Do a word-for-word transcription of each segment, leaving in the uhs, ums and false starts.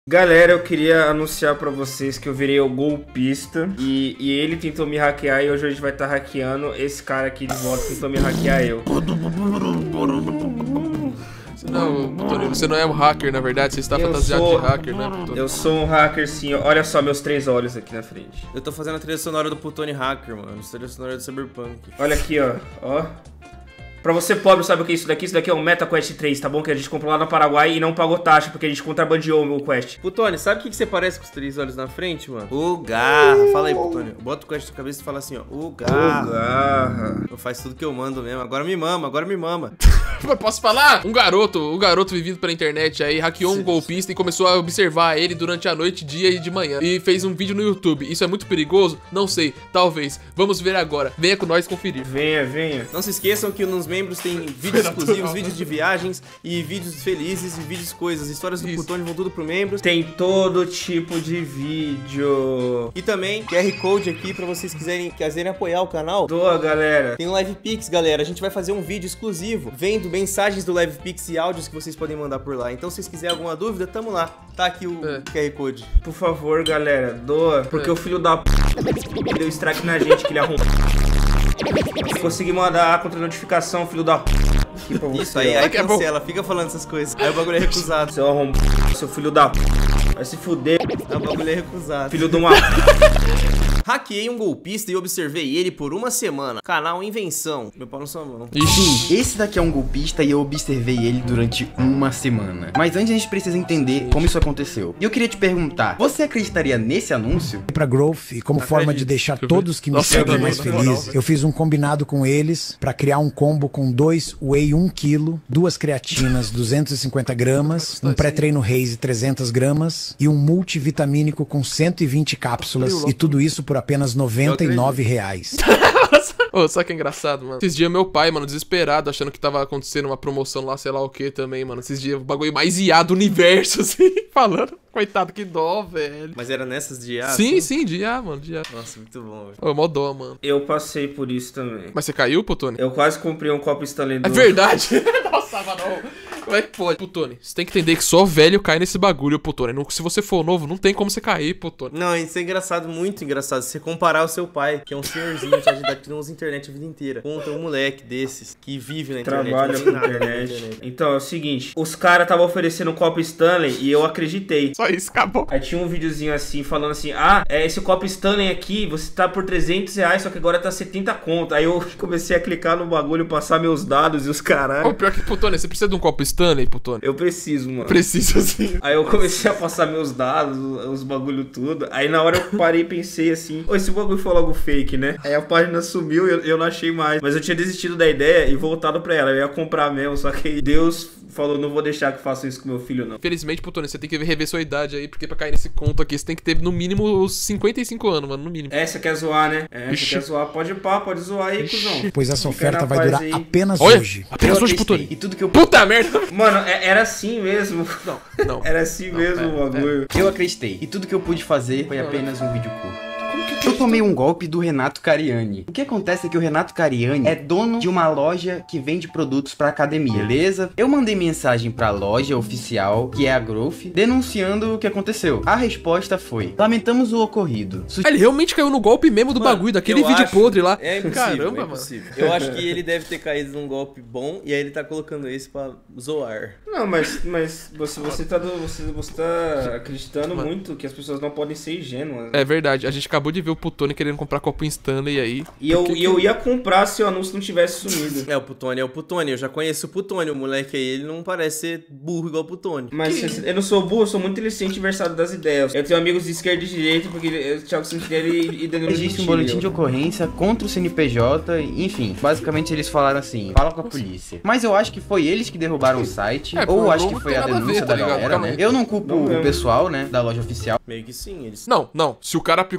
Galera, eu queria anunciar pra vocês que eu virei o golpista e, e ele tentou me hackear e hoje a gente vai estar tá hackeando esse cara aqui de volta que tentou me hackear eu. Não, Tony, você não é um hacker, na verdade, você está Eu fantasiado sou- de hacker, né, Tony? Eu sou um hacker sim, olha só meus três olhos aqui na frente. Eu tô fazendo a trilha sonora do Plutone Hacker, mano. A trilha sonora do Cyberpunk. Olha aqui, ó, ó. Pra você pobre, sabe o que é isso daqui? Isso daqui é um MetaQuest três, tá bom? Que a gente comprou lá no Paraguai e não pagou taxa, porque a gente contrabandeou o meu quest. Plutone, sabe o que, que você parece com os três olhos na frente, mano? O Garra. Fala aí, Plutone. Bota o quest na cabeça e fala assim, ó. O Garra. Ô, garra. Eu faço tudo que eu mando mesmo. Agora me mama, agora me mama. Posso falar? Um garoto, um garoto vivido pela internet aí, hackeou um golpista e começou a observar ele durante a noite, dia e de manhã. E fez um vídeo no YouTube. Isso é muito perigoso? Não sei, talvez. Vamos ver agora. Venha com nós conferir. Venha, venha. Não se esqueçam que nos membros tem vídeos exclusivos, vídeos de viagens e vídeos felizes e vídeos coisas. Histórias do Isso. Plutone vão tudo pro membros. Tem todo tipo de vídeo. E também Q R Code aqui pra vocês quiserem, quiserem apoiar o canal. Doa, galera. Tem o Live Pix, galera. A gente vai fazer um vídeo exclusivo vendo mensagens do Live Pix e áudios que vocês podem mandar por lá. Então, se vocês quiserem alguma dúvida, tamo lá. Tá aqui o É. Q R Code. Por favor, galera, doa. Porque É. o filho da p... deu strike na gente, que ele arrumou. Consegui mandar a contra-notificação, filho da p... aqui pra você. Isso aí, ó. aí que é bom. cancela, fica falando essas coisas. Aí o bagulho é recusado. Seu arrombado, seu filho da p... Vai se fuder, Aí o bagulho é recusado. filho de uma... Hackeei um golpista e observei ele por uma semana. Canal Invenção. Meu pau na sua mão. Ixi. Esse daqui é um golpista e eu observei ele durante uma semana. Mas antes a gente precisa entender como isso aconteceu. E eu queria te perguntar, você acreditaria nesse anúncio? Para Growth e como forma de deixar todos que me Nossa, eu seguem também, mais na moral, felizes, velho. eu fiz um combinado com eles para criar um combo com dois whey um quilo, duas creatinas duzentos e cinquenta gramas, um pré-treino Raze trezentas gramas e um multivitamínico com cento e vinte cápsulas e tudo isso por apenas noventa e nove reais. Ô, sabe que é engraçado, mano? Esses dias meu pai, mano, desesperado, achando que tava acontecendo uma promoção lá, sei lá o que também, mano. Esses dias o bagulho mais iado do universo, assim, falando. Coitado, que dó, velho. Mas era nessas de I A? Sim, assim? sim, de I A, mano, de I A. Nossa, muito bom, velho. Ô, mó dó, mano. Eu passei por isso também. Mas você caiu, Plutone? Eu quase comprei um copo Stanley É do... verdade. Nossa, mano. Como é que pode? Plutone, você tem que entender que só velho cai nesse bagulho, Plutone. Não- Se você for novo, não tem como você cair, Plutone. Não, isso é engraçado, muito engraçado. Se você comparar o seu pai, que é um senhorzinho, já tá aqui nos internet a vida inteira, contra um moleque desses que vive na internet. Trabalha não com tem nada na internet. Então, é o seguinte, os caras estavam oferecendo um copo Stanley e eu acreditei. Só isso, acabou. Aí tinha um videozinho assim, falando assim, ah, é, esse copo Stanley aqui, você tá por trezentos reais, só que agora tá setenta conto. Aí eu comecei a clicar no bagulho, passar meus dados e os Ô, caralho. pior que, Plutone, você precisa de um copo Stanley, Plutone? Eu preciso, mano. Preciso, sim. Aí eu comecei a passar meus dados, os bagulho tudo. Aí na hora eu parei e pensei assim, ô, esse bagulho foi logo fake, né? Aí a página sumiu e eu, eu não achei mais. Mas eu tinha desistido da ideia e voltado pra ela. Eu ia comprar mesmo, só que aí Deus falou, não vou deixar que faça isso com meu filho, não. Infelizmente, Plutone, você tem que rever sua idade aí, porque pra cair nesse conto aqui, você tem que ter no mínimo uns cinquenta e cinco anos, mano, no mínimo. É, você quer zoar, né? É, Ixi. você quer zoar, pode pá, pode zoar aí, cuzão. Pois essa Fica oferta na vai paz durar aí. apenas Olha, hoje. apenas Eu hoje, atestei, Plutone. e tudo que eu Puta merda! Mano, é- era assim mesmo. Não, não. Era assim mesmo o bagulho. Eu acreditei. E tudo que eu pude fazer foi apenas um vídeo curto. Eu tomei um golpe do Renato Cariani. O que acontece é que o Renato Cariani é dono de uma loja que vende produtos pra academia, beleza? Eu mandei mensagem pra loja oficial, que é a Growth, denunciando o que aconteceu. A resposta foi: lamentamos o ocorrido. Su- Ele realmente caiu no golpe mesmo do Mano, bagulho, daquele eu vídeo acho- podre lá. É impossível, Caramba, é impossível. Eu acho que ele deve ter caído num golpe bom e aí ele tá colocando esse pra zoar. Não, mas, mas você, você, tá do- você, você tá acreditando muito que as pessoas não podem ser ingênuas. mano. É verdade, a gente acabou de ver o Plutone querendo comprar copo Stanley aí. E eu, Por que e eu ia comprar se o anúncio não tivesse sumido. É, o Plutone é o Plutone. Eu já conheço o Plutone. O moleque aí, ele não parece ser burro igual o Plutone. Mas eu não sou burro, eu sou muito inteligente e versado das ideias. Eu tenho amigos de esquerda e de direita, porque o Thiago Sinclair e Danilo Existe um Gentili. boletim de ocorrência contra o C N P J, enfim, basicamente eles falaram assim, fala com a polícia. Mas eu acho que foi eles que derrubaram o site, É, ou por acho não que foi tem a nada a denúncia ver, tá da ligado? galera, Calma né? aí. Eu não culpo Não o mesmo. pessoal, né, da loja oficial. Meio que sim, eles... Não, não. Se o cara aplicou um golpe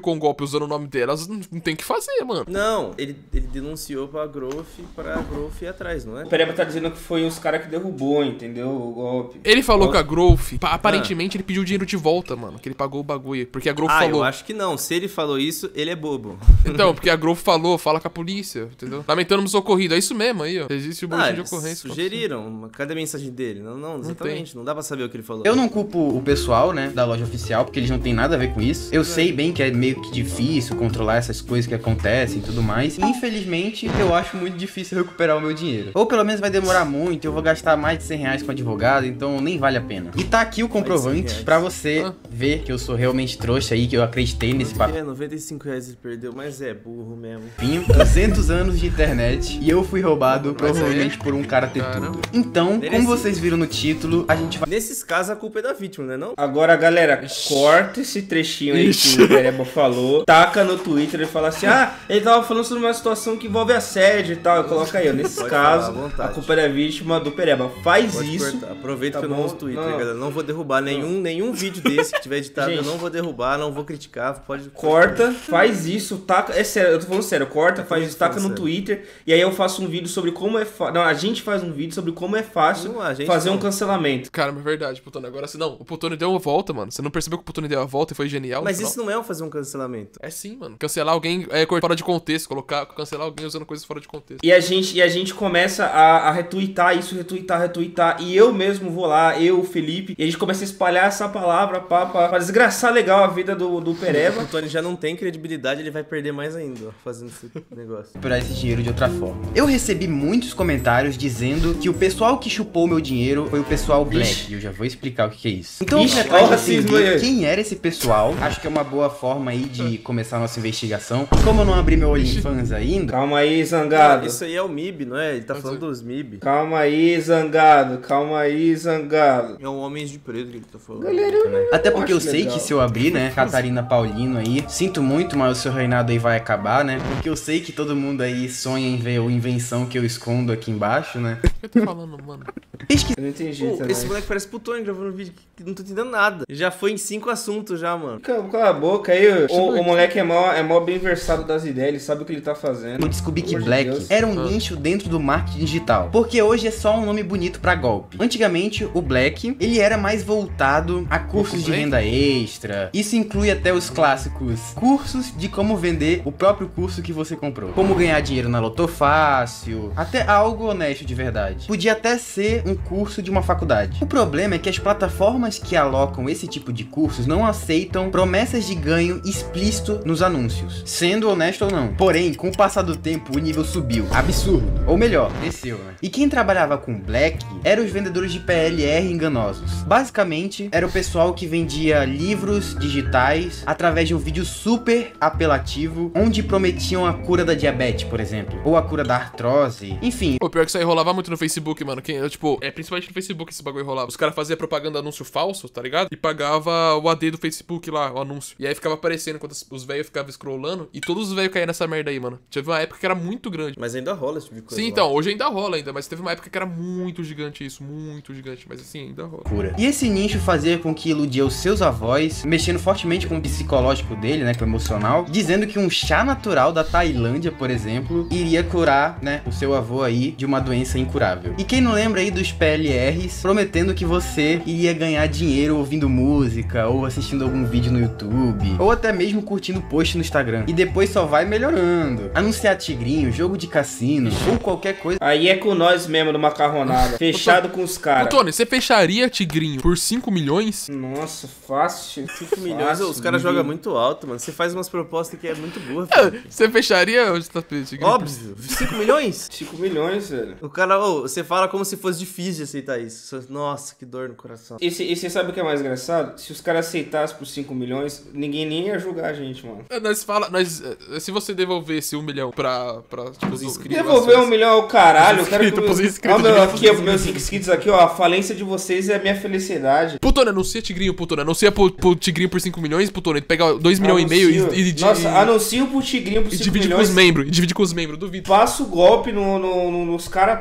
usando o nome delas, não, não tem o que fazer, mano. Não, ele, ele denunciou pra Growth, pra Growth ir atrás, não é? O Pereba tá dizendo que foi os caras que derrubou, entendeu? O golpe. Ele falou que a Growth, aparentemente, ah. ele pediu o dinheiro de volta, mano. Que ele pagou o bagulho. Porque a Growth ah, falou. eu acho que não. Se ele falou isso, ele é bobo. Então, porque a Growth falou, fala com a polícia, entendeu? Lamentando no socorrido. É isso mesmo aí, ó. Existe o boletim ah, de ocorrência. Sugeriram. Cadê a mensagem dele? Não, não, exatamente. Não, não dá pra saber o que ele falou. Eu não culpo o pessoal, né, da loja oficial, porque eles não tem nada a ver com isso. Eu é. sei bem que é meio que difícil controlar essas coisas que acontecem e tudo mais. Infelizmente, eu acho muito difícil recuperar o meu dinheiro. Ou pelo menos vai demorar muito, eu vou gastar mais de cem reais com advogado, então nem vale a pena. E tá aqui o comprovante pra você ah. ver que eu sou realmente trouxa aí, que eu acreditei nesse papel. É, noventa e cinco reais ele perdeu, mas é burro mesmo. Pinho, duzentos anos de internet e eu fui roubado provavelmente por um cara ter tudo. Então, como vocês viram no título, a gente vai... Nesses casos, a culpa é da vítima, né não? Agora, galera, corta esse trechinho aí Ixi. que o Pereba falou, taca no Twitter e fala assim, ah, ele tava falando sobre uma situação que envolve assédio e tal. Coloca aí, ó, nesse caso, a culpa é da vítima do Pereba. Faz Pode isso. Cortar. Aproveita tá que eu não uso Twitter, não. galera. Não vou derrubar nenhum, nenhum vídeo desse que tiver editado. Gente, eu não vou derrubar, não vou criticar. Pode corta, faz isso, taca. É sério, eu tô falando sério, corta, faz isso, taca no sério. Twitter. E aí eu faço um vídeo sobre como é fácil. Não, a gente faz um vídeo sobre como é fácil não, fazer não. um cancelamento. Cara, mas é verdade, Putone. Agora assim, não, o Putone deu uma volta, mano. Você não percebeu que o Putone deu a volta e foi genial? Mas isso não é fazer um cancelamento. É sim, mano. Cancelar alguém é fora de contexto, colocar, cancelar alguém usando coisas fora de contexto. E a gente, e a gente começa a, a retweetar isso, retweetar, retweetar. E eu mesmo vou lá, eu, o Felipe, e a gente começa a espalhar essa palavra pra, pra, pra desgraçar legal a vida do, do Pereba. O Tony já não tem credibilidade, ele vai perder mais ainda, ó, fazendo esse negócio. Por esse dinheiro de outra forma. Eu recebi muitos comentários dizendo que o pessoal que chupou meu dinheiro foi o pessoal Black. E eu já vou explicar o que é isso. Então, Ixi, pra entender quem era esse pessoal, acho que é uma boa forma aí de começar a nossa investigação. Como eu não abri meu OnlyFans ainda... Calma aí, Zangado. Isso aí é o M I B, não é? Ele tá falando dos M I B. Calma aí, Zangado. Calma aí, Zangado. É um Homens de Preto que ele tá falando. Galera, eu Até porque eu sei legal. que se eu abrir, né, Catarina Paulino aí, sinto muito, mas o seu reinado aí vai acabar, né? Porque eu sei que todo mundo aí sonha em ver a invenção que eu escondo aqui embaixo, né? O que eu tô falando, mano? Pesquisa. Eu não entendi. Pô, esse moleque parece Putone gravando um vídeo que não tô entendendo nada. Já foi em cinco assuntos já, mano. Cala, cala a boca aí. O, o moleque é mó, é mó bem versado das ideias, ele sabe o que ele tá fazendo. Eu descobri que Black de era um ah. nicho dentro do marketing digital. Porque hoje é só um nome bonito pra golpe. Antigamente, o Black, ele era mais voltado a cursos de renda extra. Isso inclui até os clássicos cursos de como vender o próprio curso que você comprou. Como ganhar dinheiro na Loto Fácil. Até algo honesto de verdade. Podia até ser um curso de uma faculdade. O problema é que as plataformas que alocam esse tipo de cursos não aceitam promessas de ganho explícito nos anúncios. Sendo honesto ou não. Porém, com o passar do tempo, o nível subiu. Absurdo. Ou melhor, desceu, né? E quem trabalhava com Black eram os vendedores de P L R enganosos. Basicamente, era o pessoal que vendia livros digitais através de um vídeo super apelativo, onde prometiam a cura da diabetes, por exemplo. Ou a cura da artrose. Enfim. O pior é que isso aí rolava muito no Facebook, mano. Quem, tipo, é principalmente no Facebook esse bagulho rolava. Os caras faziam propaganda anúncio falso, tá ligado? E pagava o A D do Facebook lá, o anúncio. E aí ficava aparecendo enquanto os velhos ficavam scrollando. E todos os velhos caíam nessa merda aí, mano. Teve uma época que era muito grande. Mas ainda rola esse tipo de coisa. Sim, então, hoje ainda rola ainda. Mas teve uma época que era muito gigante isso. Muito gigante. Mas assim, ainda rola. Cura. E esse nicho fazia com que iludia os seus avós, mexendo fortemente com o psicológico dele, né? Com o emocional. Dizendo que um chá natural da Tailândia, por exemplo, iria curar, né? O seu avô aí de uma doença incurável. E quem não lembra aí dos P L Rs prometendo que você iria ganhar dinheiro ouvindo música, ou assistindo algum vídeo no YouTube, ou até mesmo curtindo post no Instagram. E depois só vai melhorando. Anunciar tigrinho, jogo de cassino, ou qualquer coisa. Aí é com nós mesmo, no macarronada. Fechado com os caras. Ô, Tony, você fecharia tigrinho por cinco milhões? Nossa, fácil. cinco milhões, os caras jogam muito alto, mano. Você faz umas propostas que é muito boa. Você fecharia o tigrinho? Óbvio. cinco milhões? cinco milhões, velho. O cara, ô, você fala como se fosse difícil de aceitar isso. Nossa, que dor no coração. E você sabe o que é mais engraçado? Se os caras aceitassem por cinco milhões, ninguém nem ia julgar a gente, mano. Nós fala, nós, se você devolvesse um milhão pra, pra tipo, os inscritos... Devolver um milhão ao caralho, eu quero que... Pros inscritos, ó, meu, aqui, meus inscritos aqui, ó, a falência de vocês é a minha felicidade. Putone, anuncia tigrinho, Putone, anuncia pro, pro tigrinho por cinco milhões, Putone, pega dois milhões e meio e... e Nossa, anuncia pro tigrinho por cinco milhões. E divide com os membros, e divide com os membros, duvido. Passa o golpe no, no, no, nos caras tudo aqui.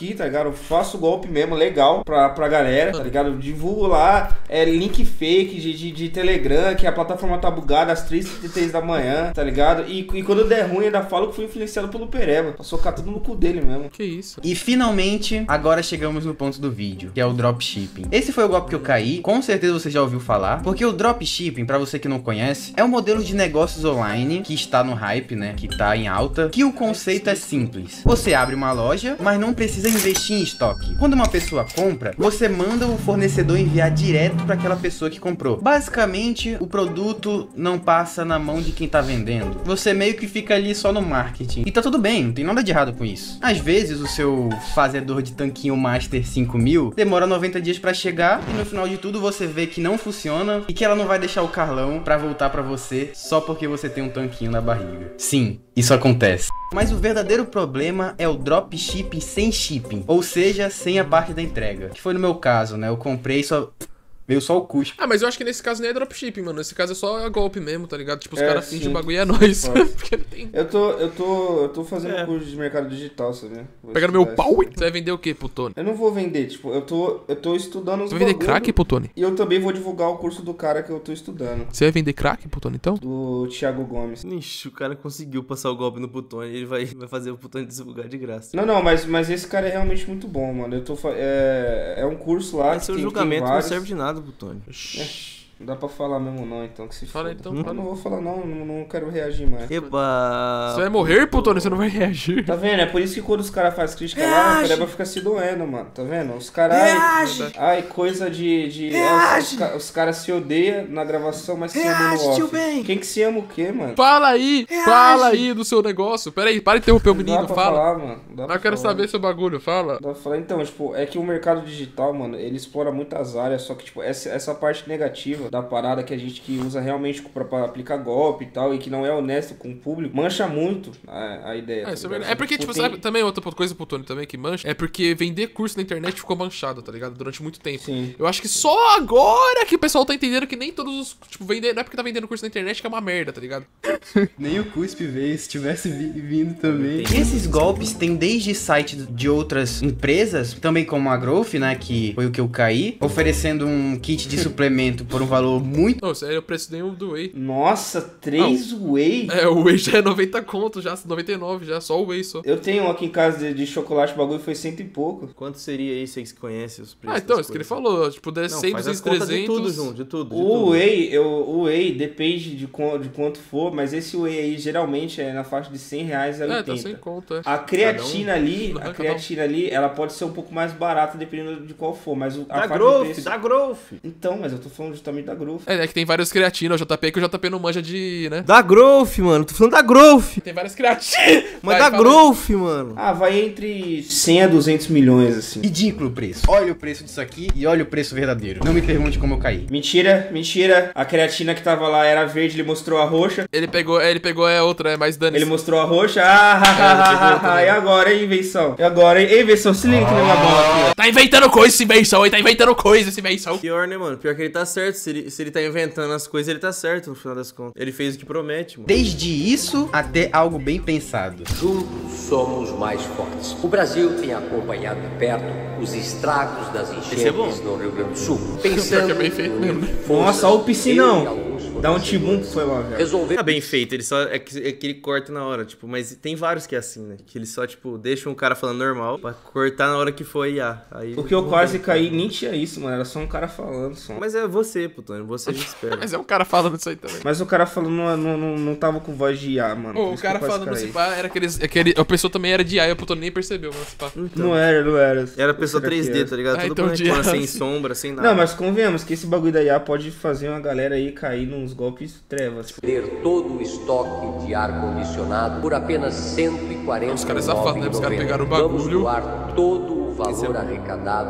aqui, tá ligado? Eu faço golpe mesmo, legal, pra, pra galera, tá ligado? Eu divulgo lá, é link fake de, de, de Telegram, que a plataforma tá bugada às três e trinta e três da manhã, tá ligado? E, e quando der ruim, ainda falo que fui influenciado pelo Pereba, pra socar tudo no cu dele mesmo. Que isso? E finalmente, agora chegamos no ponto do vídeo, que é o dropshipping. Esse foi o golpe que eu caí, com certeza você já ouviu falar, porque o dropshipping, pra você que não conhece, é um modelo de negócios online que está no hype, né, que tá em alta, que o conceito é simples. Você abre uma loja, mas não precisa investir em estoque. Quando uma pessoa compra, você manda o fornecedor enviar direto para aquela pessoa que comprou. Basicamente, o produto não passa na mão de quem tá vendendo. Você meio que fica ali só no marketing. E tá tudo bem, não tem nada de errado com isso. Às vezes, o seu fazedor de tanquinho Master cinco mil demora noventa dias para chegar e no final de tudo você vê que não funciona e que ela não vai deixar o Carlão para voltar para você só porque você tem um tanquinho na barriga. Sim, isso acontece. Mas o verdadeiro problema é o dropshipping sem shipping, ou seja, sem a parte da entrega. Que foi no meu caso, né? Eu comprei só... Veio só o cuspe. Ah, mas eu acho que nesse caso nem é dropshipping, mano. Nesse caso é só golpe mesmo, tá ligado? Tipo, os É, caras sim. fingem o bagulho e é nóis. Pode. Porque não tem... Eu tô, eu tô, eu tô fazendo É. curso de mercado digital, sabe? Vou Pegando meu estudar pau, isso. você vai vender o quê, Putone? Eu não vou vender, tipo, eu tô, eu tô estudando os Você vai vender bagulho, crack, Putone? E eu também vou divulgar o curso do cara que eu tô estudando, Você vai vender crack, Putone, então? do Thiago Gomes. Ixi, o cara conseguiu passar o golpe no Putone, ele vai, vai fazer o Putone divulgar de graça. Não, não, mas, mas esse cara é realmente muito bom, mano. Eu tô fa- é, é um curso lá Mas que seu tem, julgamento tem não vários. serve de nada, Putone. Não dá pra falar mesmo não, então que se Fala foda. então, Não, fala. não vou falar não, não, não quero reagir mais. Eba! Você vai morrer, Putone, você não vai reagir. Tá vendo? É por isso que quando os caras fazem crítica lá, o Pereba fica se doendo, mano. Tá vendo? Os caras. Ai, ai, coisa de. de ai, os, ca- os caras se odeiam na gravação, mas se amam no off. Quem que se ama o quê, mano? Fala aí, fala aí do seu negócio. Pera aí, para de interromper o Não dá menino, pra fala. falar, mano. Não dá Ah, pra eu quero falar. saber seu bagulho, fala. Dá pra falar. Então, tipo, é que o mercado digital, mano, ele explora muitas áreas, só que, tipo, essa, essa parte negativa da parada que a gente que usa realmente pra, pra aplicar golpe e tal, e que não é honesto com o público, mancha muito a, a ideia. É, tá isso é, ligado? verdade. É porque, tipo, tem- sabe, também outra coisa, Putone, também que mancha, é porque vender curso na internet ficou manchado, tá ligado? Durante muito tempo. Sim. Eu acho que só agora que o pessoal tá entendendo que nem todos os, tipo, vender, não é porque tá vendendo curso na internet que é uma merda, tá ligado? Nem o cuspe veio, se tivesse vi- vindo também. Esses golpes tem desde sites de outras empresas, também como a Growth, né, que foi o que eu caí, oferecendo um kit de suplemento por um valor muito... Não, sério, eu preço nem o do Whey. Nossa, três whey? É, o Whey já é noventa conto, já, noventa e nove já, só o Whey só. Eu tenho um aqui em casa de, de chocolate, o bagulho foi cento e pouco. Quanto seria aí, vocês que conhecem os preços? Ah, então, das isso que ele coisas? falou, tipo, Não, cem, faz as duzentos, contas de tudo, trezentos... João, de tudo, de O tudo. whey, eu, o whey depende de, quan- de quanto for, mas esse whey aí geralmente é na faixa de cem reais a É, oitenta. tá sem conta, é. A creatina ali, Não, a cada um. creatina ali, ela pode ser um pouco mais barata dependendo de qual for, mas o, a Da faixa de Growth, preço... da Growth. Então, mas eu tô falando justamente da Growth. É, é que tem vários creatinas, o J P, que o J P não manja de, né? Da Growth, mano, tô falando da Growth. Tem várias creatinas. Mas Vai, da fala aí. Growth, mano. Ah, vai entre cem a duzentos milhões, assim. Ridículo o preço. Olha o preço disso aqui e olha o preço verdadeiro. Não me pergunte como eu caí. Mentira, mentira. A creatina que tava lá era verde, ele mostrou a roxa. Ele pegou, é, ele pegou é outra, é mais dano. Ele mostrou a roxa. Ah, ha, ha, ha, ha, ha. E agora, hein, invenção? E agora, hein? Ei, invenção, se liga que nem uma bola aqui, ó. Tá inventando coisa esse invenção, ele tá inventando coisa esse invenção. Pior, né, mano? Pior que ele tá certo. Se ele, se ele tá inventando as coisas, ele tá certo no final das contas. Ele fez o que promete, mano. Desde isso até algo bem pensado. Juntos somos mais fortes. O Brasil tem acompanhado de perto os estragos das Esse é bom. enchentes no Rio Grande do Sul. Pior Pensando que é bem feito unir mesmo. forças, Nossa, olha o piscinão. ele e alguns Dá um fornecedores tibum que foi lá, velho. resolver Tá bem feito, ele só é que, é que ele corta na hora, tipo, mas tem vários que é assim, né? Que ele só, tipo, deixa um cara falando normal pra cortar na hora que for I A. Aí, Porque eu quase caí, nem tinha isso, mano. Era só um cara falando só. Mas é você, Putone, você a gente espera. Mas é um cara falando isso aí também. Mas o cara falando não, não, não, não tava com voz de I A, mano. Ô, Por o isso que eu cara quase falando caí. esse pá era aqueles. Aquele, a pessoa também era de A I, o Putone nem percebeu, mano. Esse pá. Não era, não era. Era pessoa Será que três D, era? tá ligado? Ah, Tudo então bonitona, de- sem sombra, sem nada. Não, mas convenhamos que esse bagulho da I A pode fazer uma galera aí cair nos golpes trevas. ter todo o estoque de ar-condicionado por apenas cento e quarenta Os caras safados, né? Os caras pegaram o bagulho. Vamos doar todo o valor arrecadado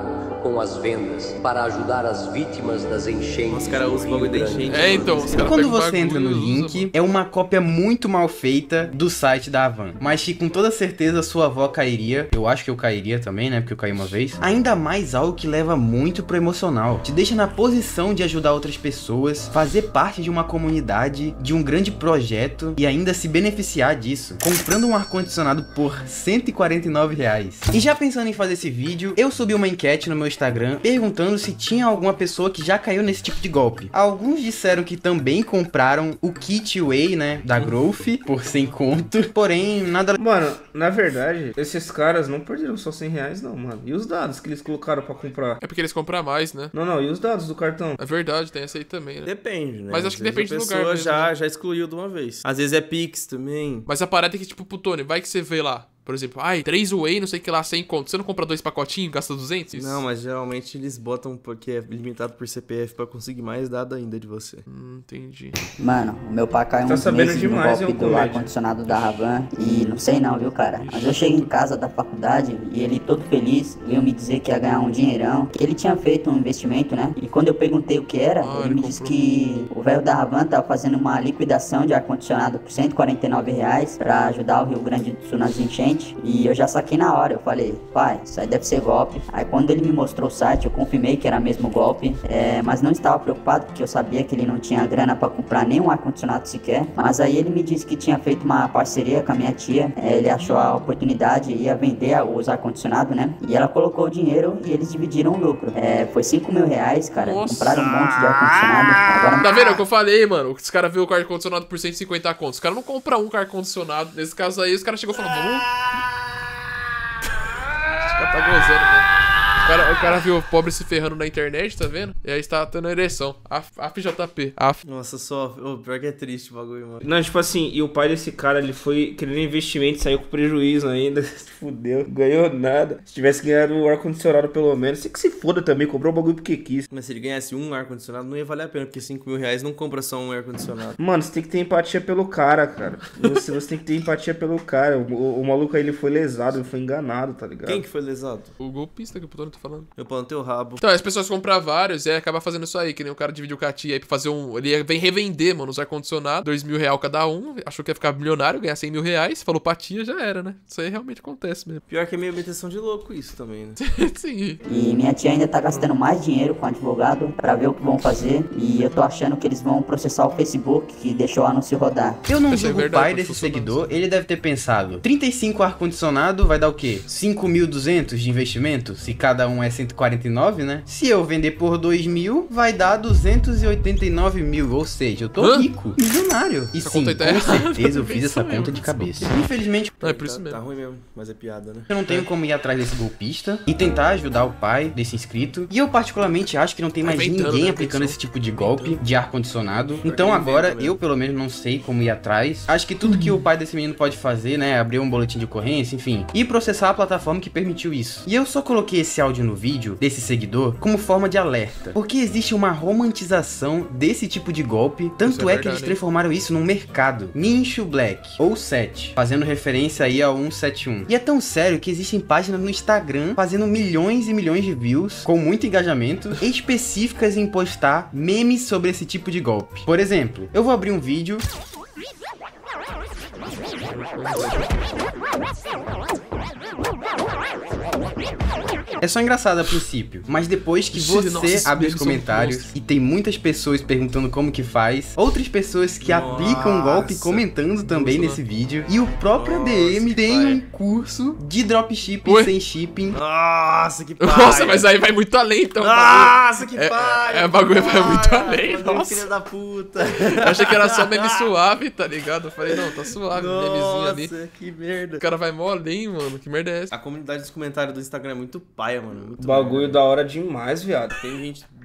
com as vendas para ajudar as vítimas das enchentes. Os caras usam o bagulho da enchente. É, então. Os caras Quando pegam o você entra no bagulho e link, usam, é uma cópia muito mal feita do site da Havan. Mas que com toda certeza sua avó cairia. Eu acho que eu cairia também, né? Porque eu caí uma vez. Ainda mais algo que leva muito pro emocional. Te deixa na posição de ajudar outras pessoas, fazer parte de uma comunidade, de um grande projeto e ainda se beneficiar disso. Comprando um ar-condicionado por cento e quarenta e nove reais. E já pensando em fazer esse vídeo, eu subi uma enquete no meu Instagram perguntando se tinha alguma pessoa que já caiu nesse tipo de golpe. Alguns disseram que também compraram o kit Whey, né, da Growth por cem conto, porém nada... Mano, na verdade, esses caras não perderam só cem reais não, mano. E os dados que eles colocaram pra comprar? É porque eles compram mais, né? Não, não, e os dados do cartão? É verdade, tem essa aí também, né? Depende, né? Mas acho que Às vezes depende do a lugar pessoa mesmo, já, né? já excluiu de uma vez. Às vezes é Pix também. Mas a parada é que, tipo, pro Tony, vai que você vê lá, por exemplo, ai, três Whey, não sei o que lá, cem conto. Você não compra dois pacotinhos, gasta duzentos? Não, mas geralmente eles botam porque é limitado por C P F pra conseguir mais dado ainda de você. Hum, entendi. Mano, o meu pai caiu Tá uns sabendo meses no demais, golpe hein, do comédia? ar-condicionado da Havan e não sei não, viu, cara? Mas eu cheguei em casa da faculdade e ele todo feliz veio me dizer que ia ganhar um dinheirão, que ele tinha feito um investimento, né? E quando eu perguntei o que era, Ah, ele ele me disse comprou. que o velho da Havan tava fazendo uma liquidação de ar-condicionado por cento e quarenta e nove reais pra ajudar o Rio Grande do Sul nas enchentes. E eu já saquei na hora, eu falei, pai, isso aí deve ser golpe. Aí quando ele me mostrou o site, eu confirmei que era mesmo golpe, é, mas não estava preocupado porque eu sabia que ele não tinha grana pra comprar nenhum ar-condicionado sequer. Mas aí ele me disse que tinha feito uma parceria com a minha tia, é, ele achou a oportunidade e ia vender os ar-condicionado, né? E ela colocou o dinheiro e eles dividiram o lucro. É, foi cinco mil reais, cara, Nossa. compraram um monte de ar-condicionado. Agora Tá vendo? É o que eu falei, mano. Os caras vê o ar-condicionado por cento e cinquenta contos. Os caras não compram um ar-condicionado. Nesse caso aí, os caras chegou falando, vamos... Os caras tá gozando, né? O cara, o cara viu o pobre se ferrando na internet, tá vendo? E aí está tendo ereção. A F J P. Af. Nossa, só... Oh, pior que é triste o bagulho, mano. Não, tipo assim, e o pai desse cara, ele foi querendo investimento, saiu com prejuízo ainda, se fudeu, ganhou nada. Se tivesse ganhado o ar-condicionado pelo menos, sei que se foda também, comprou o bagulho porque quis. Mas se ele ganhasse um ar-condicionado, não ia valer a pena, porque cinco mil reais não compra só um ar-condicionado. Mano, você tem que ter empatia pelo cara, cara. Você, você tem que ter empatia pelo cara. O, o, o maluco aí, ele foi lesado, ele foi enganado, tá ligado? Quem que foi lesado? O golpista que o Tony tá falando. Eu plantei o rabo. Então, as pessoas compram vários e aí acaba fazendo isso aí, que nem o cara dividiu com a tia aí pra fazer um... Ele vem revender, mano, os ar-condicionados, dois mil reais cada um, achou que ia ficar milionário, ganhar cem mil reais, falou pra tia, já era, né? Isso aí realmente acontece mesmo. Pior que é meio meteção de louco isso também, né? Sim. E minha tia ainda tá gastando mais dinheiro com advogado pra ver o que vão fazer. E eu tô achando que eles vão processar o Facebook que deixou o anúncio rodar. Eu não Isso é julgo o verdade, pai pode desse funcionar seguidor, ele deve ter pensado, trinta e cinco ar-condicionado vai dar o quê? cinco mil e duzentos de investimento? Se cada um é cento e quarenta e nove, né? Se eu vender por dois mil, vai dar duzentos e oitenta e nove mil, ou seja, eu tô Hã? rico, milionário. E Essa sim, conta aí tá com errada, certeza eu também fiz essa sou eu, conta de cabeça. Infelizmente, Não, é por isso tá, mesmo. tá ruim mesmo, mas é piada, né? eu não tenho como ir atrás desse golpista e tentar ajudar o pai desse inscrito. E eu particularmente acho que não tem Tá mais inventando, ninguém né, aplicando pessoal? esse tipo de golpe de ar-condicionado. que Então ele agora inventa mesmo. eu pelo menos não sei como ir atrás. Acho que tudo que o pai desse menino pode fazer, né, abrir um boletim de ocorrência, enfim, e processar a plataforma que permitiu isso. E eu só coloquei esse áudio no vídeo desse seguidor como forma de alerta, porque existe uma romantização desse tipo de golpe, tanto Isso é, é que verdade, eles hein? transformaram isso num mercado. Nincho Black, ou sete, fazendo referência aí ao cento e setenta e um. E é tão sério que existem páginas no Instagram fazendo milhões e milhões de views, com muito engajamento, específicas em postar memes sobre esse tipo de golpe. Por exemplo, eu vou abrir um vídeo... É só engraçado a princípio, mas depois que você Nossa, esses abre os memes são comentários monstros. e tem muitas pessoas perguntando como que faz, outras pessoas que Nossa. aplicam o golpe comentando também Nossa. nesse vídeo, e o próprio Nossa, A D M que tem pai. um curso de dropshipping Oi? sem shipping. Nossa, que pai. Nossa, mas aí vai muito além, então. o bagulho. Nossa, que É- pai. é, o bagulho vai muito Pai, além, bagulho nossa. Filha da puta. Eu achei que era só meme suave, tá ligado? Eu falei, não, tá suave, memezinho ali. Nossa, que merda. O cara vai mó além, mano. Que merda é essa? A comunidade dos comentários do Instagram é muito paia, mano. Muito Bagulho da hora demais, viado. Tem gente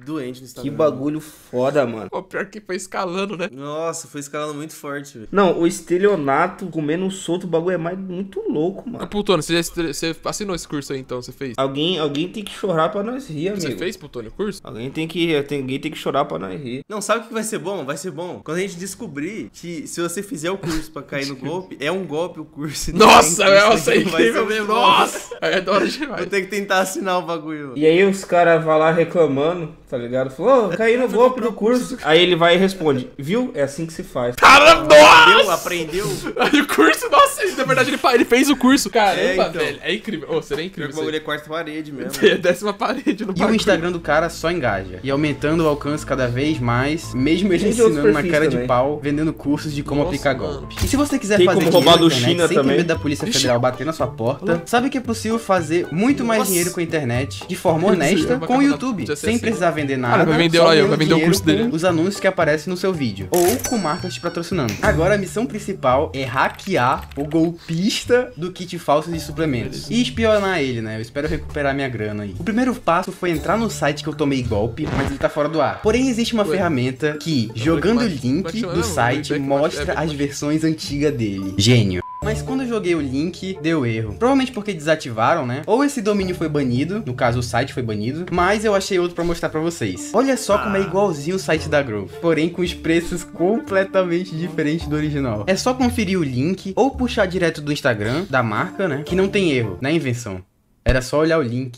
doente no Instagram. Que bagulho foda, mano. Pô, pior que foi escalando, né? Nossa, foi escalando muito forte, velho. Não, o estelionato comendo solto, o bagulho é mais muito louco, Ah, mano. Putone, você, já- você assinou esse curso aí então, você fez? Alguém, alguém tem que chorar pra nós rir, amigo. Você fez, Putone, o curso? Alguém tem que, tem, alguém tem que chorar pra nós rir. Não, sabe o que vai ser bom? Vai ser bom quando a gente descobrir que se você fizer o curso pra cair no golpe, é um golpe o curso. e não Nossa, tem curso, nossa, é aqui, vai incrível ser mesmo. bom. Nossa! Aí é da hora demais. Vou ter que tentar assinar o bagulho. E aí os caras vão lá reclamando, tá ligado? Falou, oh, caí no golpe do curso. Aí ele vai e responde, viu? É assim que se faz. Caramba, Aprendeu? nossa! Aprendeu? Aí o curso, nossa, na verdade ele, fa- ele fez o curso. Caramba, É, então. velho. É incrível. Ô, seria Pior incrível. que o bagulho é quarta parede mesmo. Você desce uma parede no E o bagulho. Instagram do cara só engaja. E aumentando o alcance cada vez mais, mesmo ele Tem de outros ensinando na perfis cara também. de pau, vendendo cursos de como Nossa, aplicar mano. golpe. E se você quiser Tem fazer como dinheiro roubar na do internet China sem ter também. medo da Polícia Federal bater na sua porta, sabe que é possível fazer muito mais Nossa. dinheiro com a internet de forma Isso, honesta eu vou com o acabar- YouTube, podia ser sem assim. precisar vender nada. Ah, vai vender, só olha aí, ganhando vai vender o dinheiro curso dele. com os anúncios que aparecem no seu vídeo. Ou com marcas te patrocinando. Agora a missão principal é hackear o golpista do kit falso de suplementos. E espionar ele, né? Eu espero recuperar minha grana aí. O primeiro passo foi entrar no site que eu tomei golpe, mas ele tá fora do ar. Porém, existe uma Ué. ferramenta que, jogando o Vai- vai link chamar do mesmo? site, Vai- vai- mostra vai- as versões antigas dele. Gênio. Mas quando eu joguei o link, deu erro. Provavelmente porque desativaram, né? Ou esse domínio foi banido, no caso o site foi banido, mas eu achei outro pra mostrar pra vocês. Olha só como é igualzinho o site da Grove, porém com os preços completamente diferentes do original. É só conferir o link ou puxar direto do Instagram, da marca, né? Que não tem erro, não é invenção. Era só olhar o link.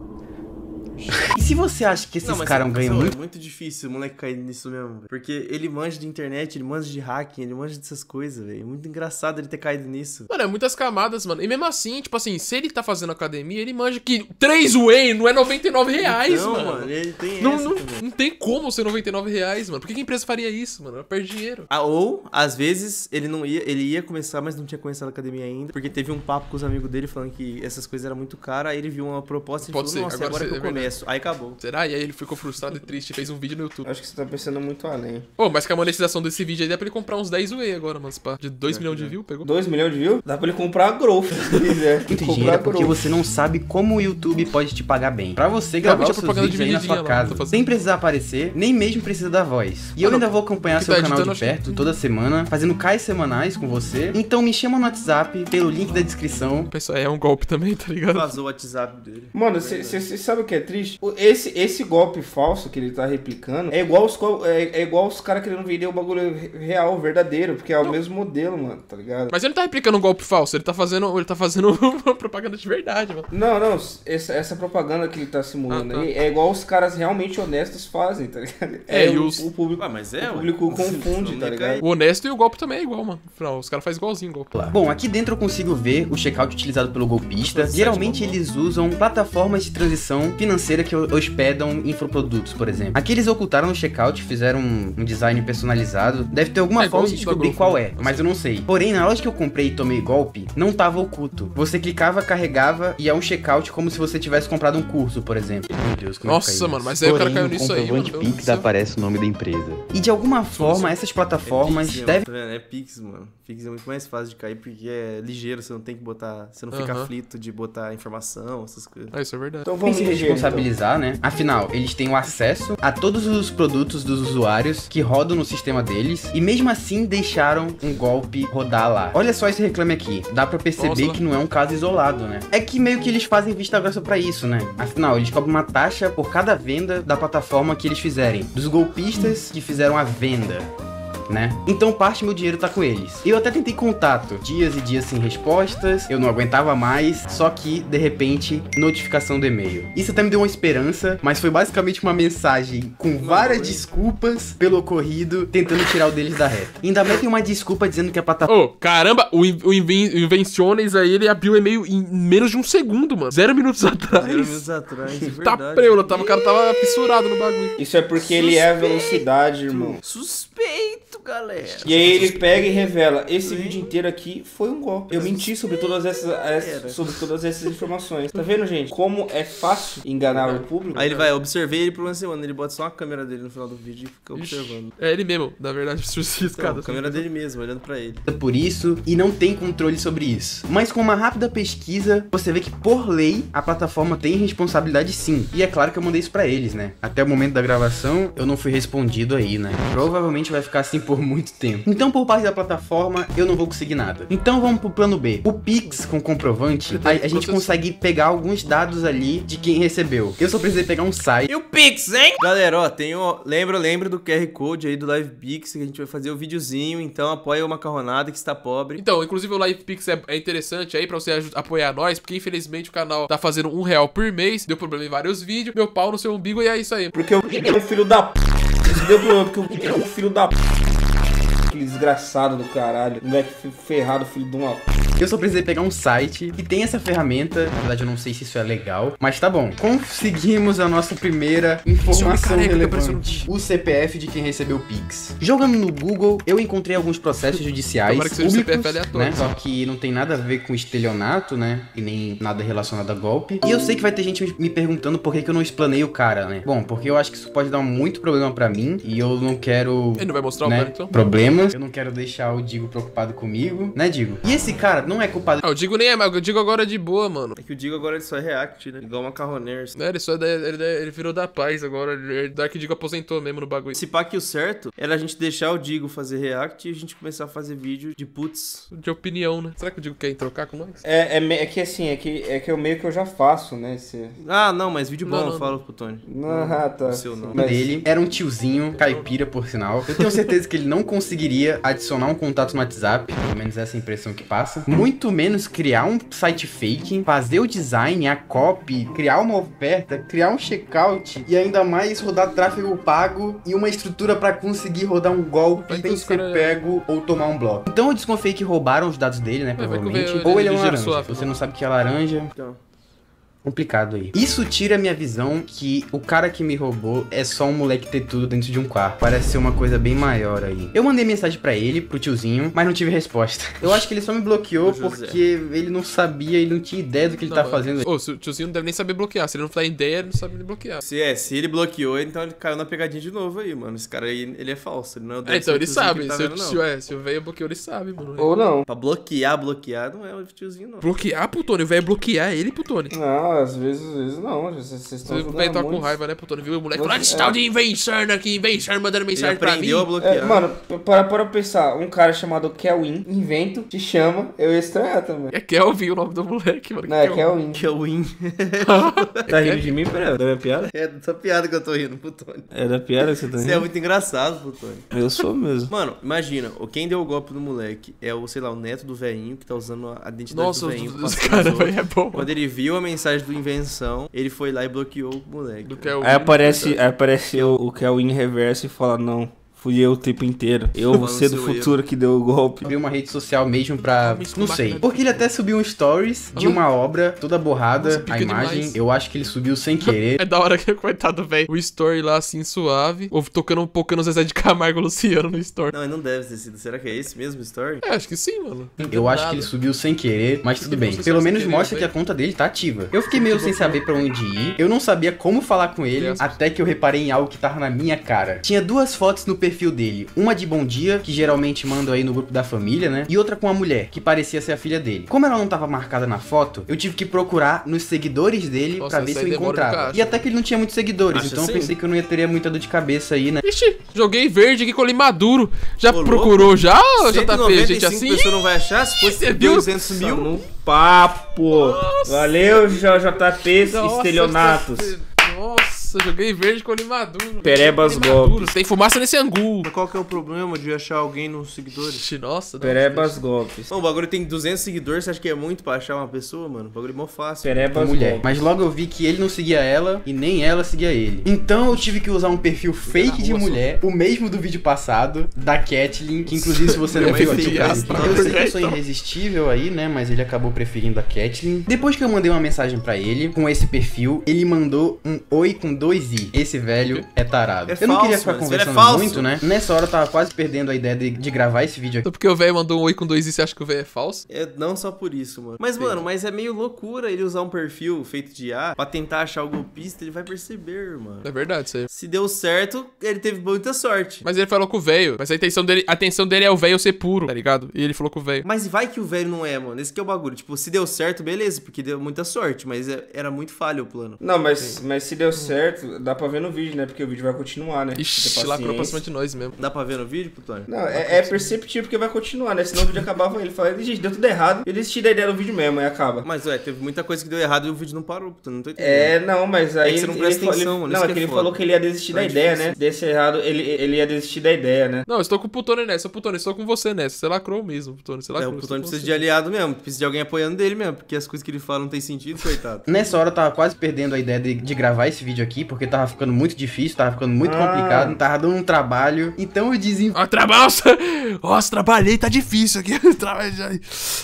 E se você acha que esses Não, mas caras é- ganham é muito... muito difícil o moleque cair nisso mesmo, velho. Porque ele manja de internet, ele manja de hacking, ele manja dessas coisas, velho. É muito engraçado ele ter caído nisso. Mano, é muitas camadas, mano. E mesmo assim, tipo assim, se ele tá fazendo academia, ele manja que três whey não é noventa e nove reais, Não, mano. ele tem Não, essa não, também. não tem como ser noventa e nove reais, mano. Por que, que a empresa faria isso, mano? Ela perde dinheiro. Ah, ou, às vezes, ele não ia, ele ia começar, mas não tinha começado a academia ainda, porque teve um papo com os amigos dele falando que essas coisas eram muito caras, aí ele viu uma proposta e Pode falou, ser, nossa, agora agora, que é eu verdade. começo. Aí acabou. Será? E aí ele ficou frustrado e triste e fez um vídeo no YouTube. Acho que você tá pensando muito além. Ô, mas com a monetização desse vídeo aí dá pra ele comprar uns dez whey agora, mano. Pá. De dois milhões de views, pegou? dois milhões de views? Dá pra ele comprar a Growth, se quiser. Muito Comprar dinheiro a é porque Growth. você não sabe como o YouTube pode te pagar bem. Pra você gravar Realmente os a seus propaganda vídeos aí na divididinha sua lá, casa, tô fazendo. sem precisar aparecer, nem mesmo precisa da voz. E eu Ah, não. ainda vou acompanhar Que seu tá canal editando, de acho- perto toda semana, fazendo cais semanais com você. Então me chama no WhatsApp, pelo link da descrição. Pessoal, é um golpe também, tá ligado? Vazou o WhatsApp dele. Mano, você sabe o que é triste? O- Esse, esse golpe falso que ele tá replicando é igual os, co- é, é igual os caras querendo vender o bagulho re- real, verdadeiro, porque é o mesmo modelo, mano, tá ligado? Mas ele não tá replicando um golpe falso, ele tá fazendo, ele tá fazendo uma propaganda de verdade, mano. Não, não, essa, essa propaganda que ele tá simulando Ah, tá. aí é igual os caras realmente honestos fazem, tá ligado? É, e o, os- o público, Ah, mas é, o ué. público confunde, tá ligado? O honesto e o golpe também é igual, mano. Afinal, os caras fazem igualzinho o golpe. Bom, aqui dentro eu consigo ver o checkout utilizado pelo golpista. Geralmente eles usam plataformas de transição financeira que hospedam infoprodutos, por exemplo. Aqui eles ocultaram no checkout, fizeram um, um design personalizado. Deve ter alguma É, forma de igualzinho da descobrir Growth, qual né? é, mas eu não sei. Porém, na loja que eu comprei e tomei golpe, não tava oculto. Você clicava, carregava e é um checkout como se você tivesse comprado um curso, por exemplo. Meu Deus, como é que Nossa, caiu mano, nisso? mas aí o cara Porém, caiu no nisso aí, mano. comprovante Meu Deus do Pix céu. aparece o nome da empresa. E de alguma forma, essas plataformas É Pix, devem... tá vendo? É Pix, mano. Pix é muito mais fácil de cair porque é ligeiro, você não tem que botar. Você não fica Aham. aflito de botar informação, essas coisas. Ah, isso é verdade. Então Tem vamos que se ligeiro, responsabilizar, né? Afinal, eles têm o acesso a todos os produtos dos usuários que rodam no sistema deles e mesmo assim deixaram um golpe rodar lá. Olha só esse reclame aqui. Dá pra perceber Nossa. que não é um caso isolado, né? É que meio que eles fazem vista grossa pra isso, né? Afinal, eles cobram uma taxa por cada venda da plataforma que eles fizerem. Dos golpistas que fizeram a venda. Né? Então parte meu dinheiro tá com eles. Eu até tentei contato, dias e dias sem respostas, eu não aguentava mais, só que, de repente, notificação do e-mail. Isso até me deu uma esperança, mas foi basicamente uma mensagem com várias desculpas pelo ocorrido, tentando tirar o deles da reta. Ainda metem uma desculpa dizendo que a plataforma... Ô, caramba, o, In- o, Inven- o Invenciones aí, ele abriu o e-mail em menos de um segundo, mano. Zero minutos atrás. Zero minutos atrás, é Tá verdade. preula, tava, o cara tava fissurado no bagulho. Então. Isso é porque ele é a velocidade, irmão. Suspeito, galera. E aí ele pega e revela, esse vídeo inteiro aqui foi um golpe. Eu menti sobre todas essas, essas- sobre todas essas informações. Tá vendo, gente? Como é fácil enganar o público. Aí ele vai, observei ele por uma semana, ele bota só a câmera dele no final do vídeo e fica observando. É ele mesmo, na verdade, Então, escada. a câmera dele mesmo, olhando pra ele. por isso e não tem controle sobre isso. Mas com uma rápida pesquisa, você vê que por lei a plataforma tem responsabilidade sim. E é claro que eu mandei isso pra eles, né? Até o momento da gravação eu não fui respondido aí, né? Provavelmente vai ficar assim por muito tempo. Então por parte da plataforma eu não vou conseguir nada. Então vamos pro plano B. O Pix com comprovante, a, a gente consegue pegar alguns dados ali de quem recebeu. Eu só precisei pegar um site. E o Pix, hein? Galera, ó, tem o... Lembra, lembra do Q R Code aí do Live Pix, que a gente vai fazer o videozinho, então apoia o Macarronada que está pobre. Então, inclusive o Live Pix é, é interessante aí pra você aju- apoiar nós, porque infelizmente o canal tá fazendo um real por mês, deu problema em vários vídeos, meu pau no seu umbigo e é isso aí. Porque o é um filho da p. Isso deu problema, porque o é um filho da p. Aquele desgraçado do caralho. Moleque ferrado, filho de uma p. Eu só precisei pegar um site que tem essa ferramenta. Na verdade, eu não sei se isso é legal, mas tá bom. Conseguimos a nossa primeira informação careca que relevante. O C P F de quem recebeu o Pix. Jogando no Google, eu encontrei alguns processos judiciais Tomara que seja públicos, C P F aleatório. né? Só que não tem nada a ver com estelionato, né? E nem nada relacionado a golpe. E eu sei que vai ter gente me perguntando por que, que eu não explanei o cara, né? Bom, porque eu acho que isso pode dar muito problema pra mim. E eu não quero... Ele não vai mostrar o né, cara, então? problemas. Eu não quero deixar o Digo preocupado comigo, né, Digo? E esse cara não é culpado... Ah, eu digo nem é, mas eu digo agora de boa, mano. É que o Digo agora ele só é react, né? Igual Macarroners. É, ele só é da, ele, ele virou da paz agora. Ele, Dark Digo aposentou mesmo no bagulho. Se pá que o certo era a gente deixar o Digo fazer react e a gente começar a fazer vídeo de putz. De opinião, né? Será que o Digo quer ir trocar com nós? É, é, me- é que assim, é que, é que eu meio que eu já faço, né? Esse... Ah, não, mas vídeo bom, Não, não, eu falo pro Tony. Ah, tá. O seu não. Mas- dele era um tiozinho, caipira por sinal. Eu tenho certeza que ele não conseguiria adicionar um contato no WhatsApp, pelo menos essa é a impressão que passa. Muito menos criar um site fake, fazer o design, a copy, criar uma oferta, criar um checkout e ainda mais rodar tráfego pago e uma estrutura pra conseguir rodar um golpe Vai que sem os ser cara- pego ou tomar um bloco. Então eu desconfiei que roubaram os dados dele, né, É, vai que provavelmente. ele- Ou ele é um ligeiro laranja. suave, Você né? não sabe que é laranja. Então. Complicado aí. Isso tira a minha visão que o cara que me roubou é só um moleque ter tudo dentro de um quarto. Parece ser uma coisa bem maior aí. Eu mandei mensagem pra ele, pro tiozinho, mas não tive resposta. Eu acho que ele só me bloqueou O José. porque ele não sabia, ele não tinha ideia do que ele tá fazendo. Ô, o tiozinho não deve nem saber bloquear. Se ele não der ideia, ele não sabe nem bloquear. Se é, se ele bloqueou, então ele caiu na pegadinha de novo aí, mano. Esse cara aí, ele é falso. Ele não é o É, então ele tiozinho sabe. que ele tá se, vendo, o não. tio, é, se o velho bloqueou, ele sabe, mano. Ou não. Pra bloquear, bloquear, não é o tiozinho, não. Bloquear pro Tony, o velho bloquear ele pro Tony. Não, às vezes, às vezes não. Vocês vocês estão O jogando velho tá com muito. raiva, né, pro Tony? Viu o moleque Você- falando, esse é. tal de invenção aqui, invenção, mandando Ele mensagem pra mim. aprendeu a bloquear. É, mano, p- para para pensar, um cara chamado Kelvin, invento, te chama, eu ia estranhar também. É Kelvin o nome do moleque, mano. Não, é Kelvin. Que é o win. Tá rindo de mim, pera? Da minha piada? É dessa piada que eu tô rindo pro Tony. É da piada que você tá Você é muito engraçado pro Tony. Eu sou mesmo. Mano, imagina, o quem deu o golpe no moleque é o, sei lá, o neto do velhinho que tá usando a identidade Nossa, do velhinho. os passando os caras, outros. velho, é bom. Quando ele viu a mensagem do invenção, ele foi lá e bloqueou o moleque. Do Kelvin. Aí aparece, aí aparece o, o Kelvin em reverso e fala, não, fui eu o tempo inteiro. Eu, Mano, você do seu futuro que deu o golpe. Abrir uma rede social mesmo pra... Calma, isso Não com sei. máquina. Porque ele até subiu um stories de Ah. uma obra toda borrada, Nossa, a pica imagem. demais. Eu acho que ele subiu sem querer. É da hora que, coitado, velho. O story lá, assim, suave. Ou tocando um pouco no Zezé de Camargo e Luciano no story. Não, ele não deve ter sido. Será que é esse mesmo story? É, acho que sim, mano. Não Eu deu acho nada. que ele subiu sem querer, mas tudo Não bem. sei se Pelo era menos sem querer, mostra que a velho. conta dele tá ativa. Eu fiquei meio sem saber pra onde ir. Eu não sabia como falar com ele, Yes. até que eu reparei em algo que tava na minha cara. Tinha duas fotos no perfil dele. Uma de bom dia, que geralmente mando aí no grupo da família, né? E outra com uma mulher, que parecia ser a filha dele. Como ela não tava marcada na foto, eu tive que procurar nos seguidores dele Nossa, pra ver essa se eu aí demora um encontrava. bocado. E até que ele não tinha muitos seguidores, Acha então eu sim. pensei que eu não ia ter muita dor de cabeça aí, né? Ixi, joguei verde aqui com ele maduro. Já Ô, procurou já, ô, cento e J P? noventa e Gente cinco assim? pessoas não vai achar? Se fosse Você viu? duzentos mil. No papo. Valeu, J P Nossa, Estelionatos. Nossa, joguei verde com ele maduro. Perebas Ele maduro. golpes. Tem fumaça nesse angu. Mas qual que é o problema de achar alguém nos seguidores? Ixi, nossa. não, Perebas golpes. Não, o bagulho tem duzentos seguidores, você acha que é muito pra achar uma pessoa, mano? O bagulho é mó fácil. Uma Perebas mulher. golpes. Mas logo eu vi que ele não seguia ela e nem ela seguia ele. Então eu tive que usar um perfil fake de rua, mulher, o mesmo do vídeo passado, da Kathleen, que inclusive se você não Minha viu mãe aqui, fez eu isso, eu sei que eu sou então. irresistível aí, né? Mas ele acabou preferindo a Kathleen. Depois que eu mandei uma mensagem pra ele, com esse perfil, ele mandou um oi com dois i. Esse velho é tarado. É eu não falso, queria ficar mano. Esse velho é conversando falso. muito, né? Nessa hora eu tava quase perdendo a ideia de, de gravar esse vídeo aqui. Só porque o velho mandou um oi com dois i, você acha que o velho é falso? É, não só por isso, mano. Mas, mano, mas é meio loucura ele usar um perfil feito de I A pra tentar achar o golpista, ele vai perceber, mano. É verdade isso aí. Se deu certo, ele teve muita sorte. Mas ele falou com o velho. Mas a intenção dele, a intenção dele é o velho ser puro, tá ligado? E ele falou com o velho. Mas vai que o velho não é, mano. Esse que é o bagulho. Tipo, se deu certo, beleza, porque deu muita sorte, mas é- era muito falha o plano. Não, mas, mas se deu certo, dá pra ver no vídeo, né? Porque o vídeo vai continuar, né? Ixi, Ter lacrou pra paciência. cima de nós mesmo. Dá pra ver no vídeo, Plutônio? Não, é, é perceptível porque vai continuar, né? Senão o vídeo acabava ele falando, gente, deu tudo errado. Eu desisti da ideia do vídeo mesmo, aí acaba. Mas, ué, teve muita coisa que deu errado e o vídeo não parou, Plutônio. Não tô entendendo. É, não, mas aí. É que você não ele- presta ele, atenção, ele, mano, Não, isso é que que é ele foda. falou que ele ia desistir Então da é ideia, difícil. né? Desse errado, ele, ele ia desistir da ideia, né? Não, eu estou com o Plutônio nessa. Ô, Plutônio, estou com você nessa. Você lacrou mesmo, Plutônio. Você É, lacrou. o estou Plutônio com precisa você. de aliado mesmo. Precisa de alguém apoiando dele mesmo, porque as coisas que ele fala não tem sentido, coitado. Nessa hora eu tava quase perdendo a ideia de, de gravar esse vídeo aqui, porque tava ficando muito difícil, tava ficando muito Ah. complicado, tava dando um trabalho. Então eu dizem. Ah, trabalho! Nossa, trabalhei, tá difícil aqui. Trabalhei.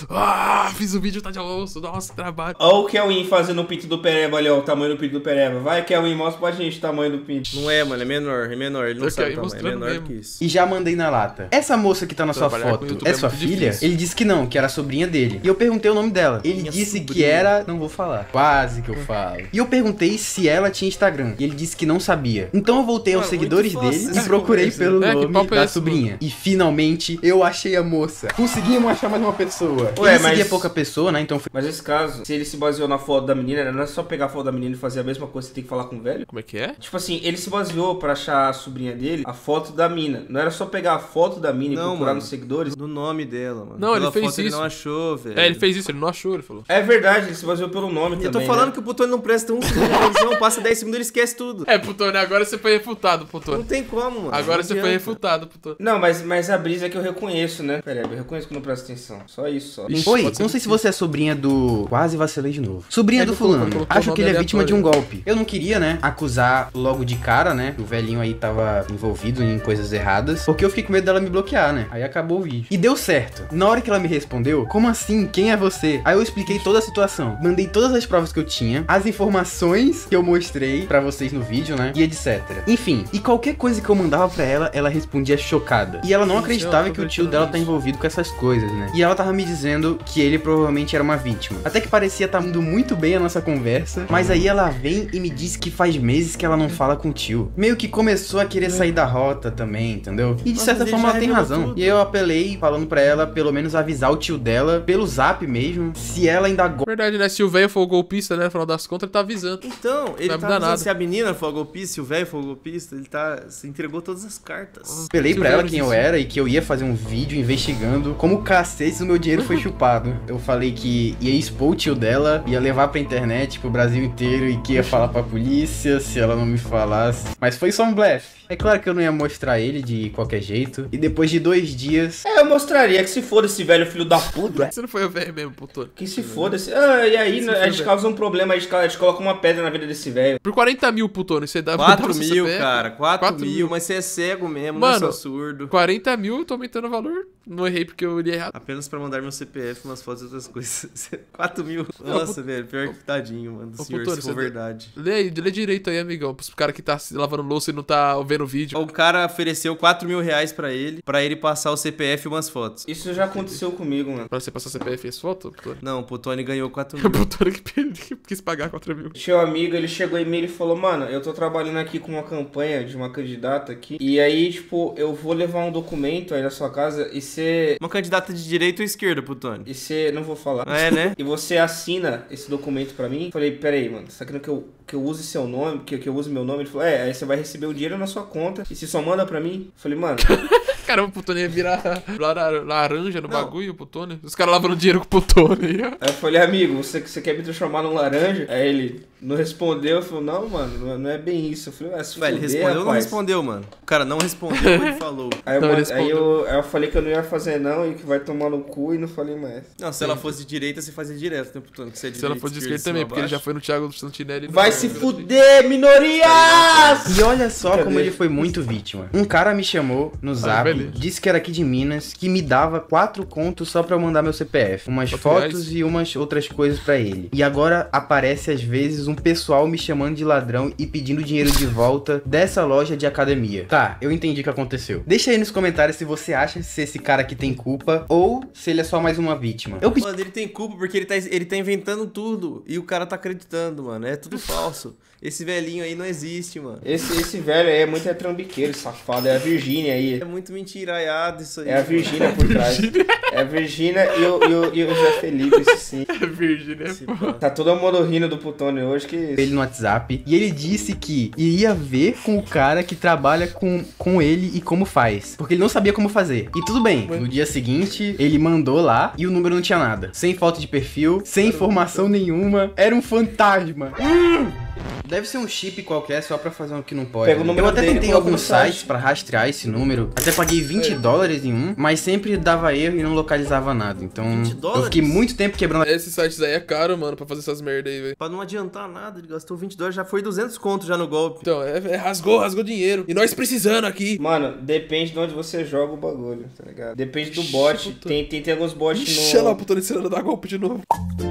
Ah, fiz o vídeo, tá de almoço. Nossa, trabalho. Olha o Kelvin fazendo o pinto do Pereba ali, ó. O tamanho do pinto do Pereba. Vai, Kelvin, mostra pra gente o tamanho do pinto. Não é, mano, é menor, é menor. Ele não Eu sabe quero o ir tamanho, é mostrando menor mesmo. que isso. E já mandei na lata. Essa moça que tá na sua Trabalhar com foto YouTube é é sua muito filha? difícil. Ele disse que não, que era a sobrinha dele. E eu perguntei o nome dela. Ele Minha disse que sobrinha. era. Não vou falar. Quase que eu falo. E eu perguntei se ela tinha Instagram. E ele disse que não sabia. Então eu voltei aos Mano, seguidores muito fácil dele e essa procurei conversa. pelo É, que nome papo é da esse, sobrinha. E finalmente eu achei a moça. Conseguimos achar mais uma pessoa. Ué, ele mas- seguia pouca pessoa, né? Então foi. Mas nesse caso, se ele se baseou na foto da menina, não é só pegar a foto da menina e fazer a mesma coisa, você tem que falar com o velho? Como é que é? Tipo assim, ele se baseou pra achar a sobrinha dele, a foto da mina. Não era só pegar a foto da mina e Não, procurar mano. nos seguidores. Do nome dela, mano. Não, ele Pela fez foto Ele isso. não achou, velho. É, ele fez isso, ele não achou, ele falou. É verdade, ele se baseou pelo nome Eu também. tô falando né? que o Plutônio não presta um segundo de atenção, passa dez segundos e ele esquece tudo. É, Plutônio, agora você foi refutado, Não Plutônio. tem como, mano. Agora Não você foi adianta. refutado, Plutônio. Não, mas, mas a brisa é que eu reconheço, né? Pera aí, eu reconheço que eu não presto atenção. Só isso, só. Ixi, Oi, pode ser não sei se mentira. você é sobrinha do. Quase vacilei de novo. Sobrinha É do que colocou- fulano. colocou o Acho nome que ele é vítima de um aleatório. golpe. Eu não queria, né, acusar logo de cara, né? que O velhinho aí tava envolvido em coisas erradas. Porque eu fiquei com medo dela me bloquear, né? Aí acabou o vídeo. E deu certo. Na hora que ela me respondeu, como assim? Quem é você? Aí eu expliquei toda a situação. Mandei todas as provas que eu tinha, as informações que eu mostrei pra vocês no vídeo, né? E etcétera. Enfim, e qualquer coisa que eu mandava pra ela, ela respondia chocada. E ela não Gente, acreditava eu tô que o tio acreditando dela tá nisso. envolvido com essas coisas, né? E ela tava me dizendo que ele provavelmente era uma vítima. Até que parecia estar indo muito bem a nossa conversa, mas aí ela vem e me diz que faz meses que ela não fala com o tio. Meio que começou a querer sair da rota também, entendeu? E de Nossa, certa mas ele forma já ela tem revelou razão. tudo. E aí eu apelei falando pra ela pelo menos avisar o tio dela pelo zap mesmo, se ela ainda gosta. Verdade, né? Se o velho for o golpista, né? No final das contas, ele tá avisando. Então, ele Vai tá mudar avisando nada. se a menina for golpista, se o velho for golpista, ele tá... Se entregou todas as cartas. Apelei Se pra o ela velho quem eu disse- era e que eu ia fazer um vídeo investigando como cacete o meu dinheiro foi chupado. Eu falei que ia expor o tio dela, ia levar pra internet, pro Brasil inteiro e que ia falar pra polícia se ela não me falasse. Mas foi só um blefe. É claro que eu não ia mostrar ele de qualquer jeito. E depois de dois dias, É, eu mostraria que se foda esse velho filho da puta. Você não foi o velho mesmo, Plutônio. Que se foda esse. Ah, e aí Se né, a foda. gente causa um problema, a gente, a gente coloca uma pedra na vida desse velho. Por quarenta mil, Plutônio, você dá quatro dá pro mil, C P F? cara. quatro quatro mil, mil. mas você é cego mesmo, Mano, não é só surdo. quarenta mil, eu tô aumentando o valor. Não errei porque eu li errado. Apenas pra mandar meu C P F, umas fotos e outras coisas. quatro mil. Nossa, velho, pior que tadinho, mano. Do Ô, senhor, Plutônio, se for você- verdade. Lê aí, lê direito aí, amigão. Pros caras que tá se lavando louça e não tá vendo o vídeo. O cara ofereceu quatro mil reais pra ele, pra ele passar o C P F e umas fotos. Isso já aconteceu comigo, mano. Pra você passar C P F e as fotos, Plutônio? Não, o Tony ganhou quatro O mil. Plutônio que, que quis pagar quatro mil. Tinha um amigo, ele chegou em mim e falou, mano, eu tô trabalhando aqui com uma campanha de uma candidata aqui. E aí, tipo, eu vou levar um documento aí na sua casa e você. Uma candidata de direita ou esquerda pro Tony? E você. Não vou falar. É, né? E você assina esse documento pra mim? Falei, peraí, mano, você tá querendo que eu, que eu use seu nome? Que, que eu use meu nome? Ele falou, é, aí você vai receber o dinheiro na sua conta e você só manda pra mim? Falei, mano. Caramba, o Plutônio ia virar lar- laranja no Não. bagulho, o Plutônio. Os caras lavando dinheiro com o Plutônio aí, ó. Aí eu falei, amigo, você, você quer me transformar num laranja? Aí ele não respondeu, falou, não, mano, não é, não é bem isso. Eu falei, ah, se Velho, ele fuder, respondeu ou não rapaz. respondeu, mano? O cara não respondeu, ele falou. Aí, eu, Não, ele mand- aí, respondeu. eu, aí eu falei que eu não ia fazer não e que vai tomar no cu e não falei mais. Não, se ela fosse de direita, você fazia direto, né, pro Tony? Que você é de Se ela direita, for de esquerda, esquerda também, cima, porque ele já abaixo. foi no Thiago Santinelli. e não Vai foi se no- fuder, minorias! E olha só como Cadê? ele foi muito vítima. Um cara me chamou no Ah, zap ali. disse que era aqui de Minas, que me dava quatro contos só pra eu mandar meu C P F. Umas Quatro fotos reais? e umas outras coisas pra ele. E agora aparece às vezes um pessoal me chamando de ladrão e pedindo dinheiro de volta dessa loja de academia. Tá, eu entendi o que aconteceu. Deixa aí nos comentários se você acha se esse cara aqui tem culpa ou se ele é só mais uma vítima. Eu pedi... Mano, ele tem culpa porque ele tá, ele tá inventando tudo. E o cara tá acreditando, mano. É tudo falso. Esse velhinho aí não existe, mano. Esse, esse velho aí é muito trambiqueiro, safado. É a Virgínia aí. É muito mentiraiado isso aí. É a Virgínia por trás. É a Virgínia e o, e, o, e o Zé Felipe, esse sim. É Virgínia, pô. Tá todo a mororrina do Plutônio hoje que... ele no WhatsApp e ele disse que iria ver com o cara que trabalha com, com ele e como faz. Porque ele não sabia como fazer. E tudo bem, no dia seguinte ele mandou lá e o número não tinha nada. Sem foto de perfil, sem informação nenhuma. Era um fantasma. Hum! Deve ser um chip qualquer só pra fazer um que não pode. Pega o número Eu até dele e tentei coloca alguns no site. sites pra rastrear esse número. Até paguei vinte dólares em um, mas sempre dava erro e não localizava nada. Então vinte dólares? eu fiquei muito tempo quebrando. Esses sites aí é caro, mano, pra fazer essas merda aí, velho. Pra não adiantar nada, ele gastou vinte dólares, já foi duzentos contos já no golpe. Então, é, é rasgou, rasgou dinheiro. E nós precisando aqui. Mano, depende de onde você joga o bagulho, tá ligado? Depende do bot. puta. Tem, tem, tem alguns bots Ixi, no... olha lá, puta, ensinando a dar golpe de novo.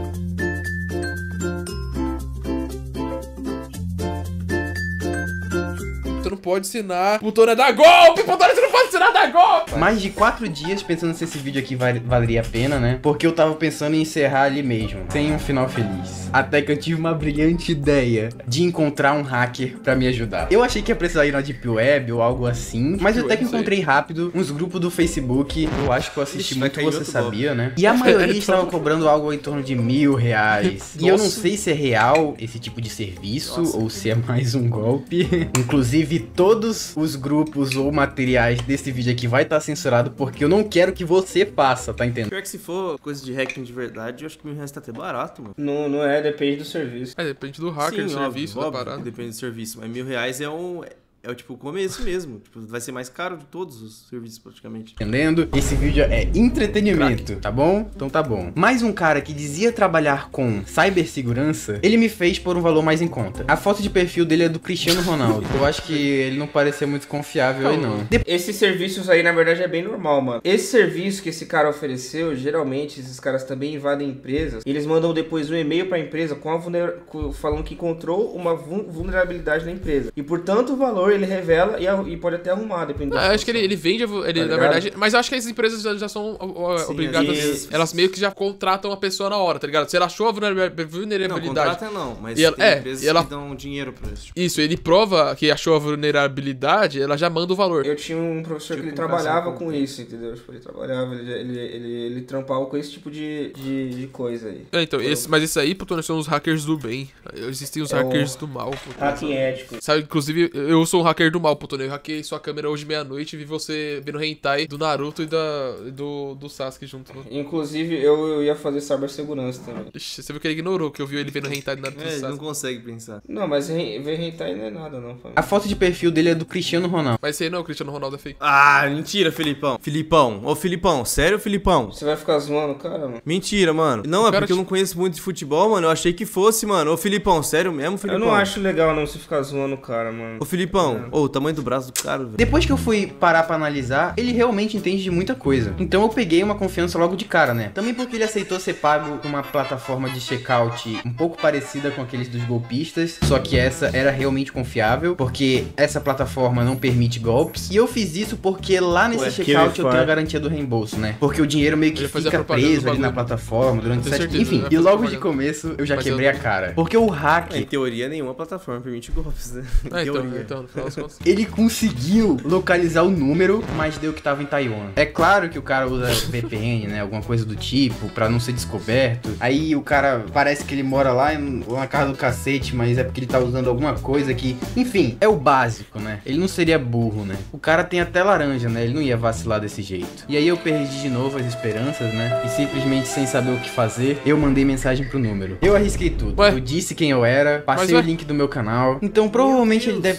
Você não pode ensinar Plutônio a dar golpe! Plutônio, você não pode ensinar a dar golpe! Mais de quatro dias pensando se esse vídeo aqui val- valeria a pena, né? Porque eu tava pensando em encerrar ali mesmo, sem um final feliz. Até que eu tive uma brilhante ideia de encontrar um hacker pra me ajudar. Eu achei que ia precisar ir na Deep Web ou algo assim, mas eu até que encontrei rápido uns grupos do Facebook. Eu acho que eu assisti Ixi, vai muito cair Você outro Sabia, né? E a maioria estava cobrando algo em torno de mil reais. E eu não sei se é real esse tipo de serviço ou se é mais um golpe. Inclusive, todos os grupos ou materiais desse vídeo aqui vai estar censurado porque eu não quero que você faça, tá entendendo? Pior que se for coisa de hacking de verdade, eu acho que mil reais tá até barato, mano. Não, não é, depende do serviço. É, depende do hacker, do Sim, serviço, óbvio, da óbvio parada. que depende do serviço. Mas mil reais é um... É o tipo o começo mesmo. Tipo, vai ser mais caro de todos os serviços praticamente. Entendendo? Esse vídeo é entretenimento, tá bom? Então tá bom. Mais um cara que dizia trabalhar com cibersegurança, ele me fez por um valor mais em conta. A foto de perfil dele é do Cristiano Ronaldo. Eu acho que ele não parecia muito confiável aí, não. Esses serviços aí, na verdade, é bem normal, mano. Esse serviço que esse cara ofereceu, geralmente, esses caras também invadem empresas. Eles mandam depois um e-mail pra empresa com a vulner... com- falando que encontrou uma vu- vulnerabilidade na empresa. E por tanto valor, ele revela e, a- e pode até arrumar, dependendo. Ah, eu acho que ele, ele vende, ele, Tá na ligado? verdade. Mas eu acho que as empresas já, já são ó, Sim, obrigadas. às vezes- Elas meio que já contratam a pessoa na hora, tá ligado? Se ela achou a vulnera- Não, vulnerabilidade. contrata não, mas E ela- tem é, empresas e ela- que dão dinheiro pra isso. Tipo, Isso, ele prova que achou a vulnerabilidade, ela já manda o valor. Eu tinha um professor Tipo que ele um trabalhava caso, com isso, entendeu? Tipo, ele trabalhava, ele, ele, ele, ele trampava com esse tipo de, de, de coisa aí. É, então, esse, mas esse aí, Plutônio, são os hackers do bem. Existem os É hackers o- do mal, Plutônio. Hacking ético. Sabe, inclusive, eu sou um hacker do mal, Plutônio. Eu hackei sua câmera hoje meia-noite e vi você vendo hentai do Naruto e da, e do, do Sasuke junto. Inclusive, eu, eu ia fazer cibersegurança também. Ixi, você viu que ele ignorou, que eu vi ele vendo hentai do Naruto e é, do ele não Sasuke. consegue pensar. Não, mas re- ver hentai não é nada, não. Família. A foto de perfil dele é do Cristiano Ronaldo. Mas esse aí não, o Cristiano Ronaldo é fake. Ah, mentira, Filipão. Filipão. Ô, Filipão. Sério, Filipão? Você vai ficar zoando o cara, mano? Mentira, mano. Não, é cara porque eu te- não conheço muito de futebol, mano. Eu achei que fosse, mano. Ô, Filipão, sério mesmo, Filipão? Eu não acho legal não você ficar zoando o cara, mano. Ô, Filipão. Ô, o tamanho do braço do cara, velho. Depois que eu fui parar pra analisar, ele realmente entende de muita coisa. Então eu peguei uma confiança logo de cara, né? Também porque ele aceitou ser pago por uma plataforma de checkout um pouco parecida com aqueles dos golpistas, só que essa era realmente confiável, porque essa plataforma não permite golpes. E eu fiz isso porque lá nesse Ué, checkout que eu me tenho a faz. garantia do reembolso, né? Porque o dinheiro meio que Ele fazia fica propaganda do preso ali na bagulho. plataforma durante Tenho sete... certeza, Enfim, vai e fazer logo de propaganda. começo eu já Mas quebrei eu a não- cara. Porque o hack... Em teoria, nenhuma plataforma permite golpes, né? Em Ah, então, teoria. então, no final das contas. Ele conseguiu localizar o número, mas deu que tava em Taiwan. É claro que o cara usa V P N, né? Alguma coisa do tipo, pra não ser descoberto. Aí o cara parece que ele mora lá em- na casa do cacete, mas é porque ele tá usando alguma coisa que... Enfim, é o básico, né? Ele não seria burro, né? O cara tem até laranja, né? Ele não ia vacilar desse jeito. E aí eu perdi de novo as esperanças, né? E simplesmente sem saber o que fazer, eu mandei mensagem pro número. Eu arrisquei tudo. Ué? Eu disse quem eu era, passei Mas, o ué? link do meu canal. Então provavelmente ele deve estar assistindo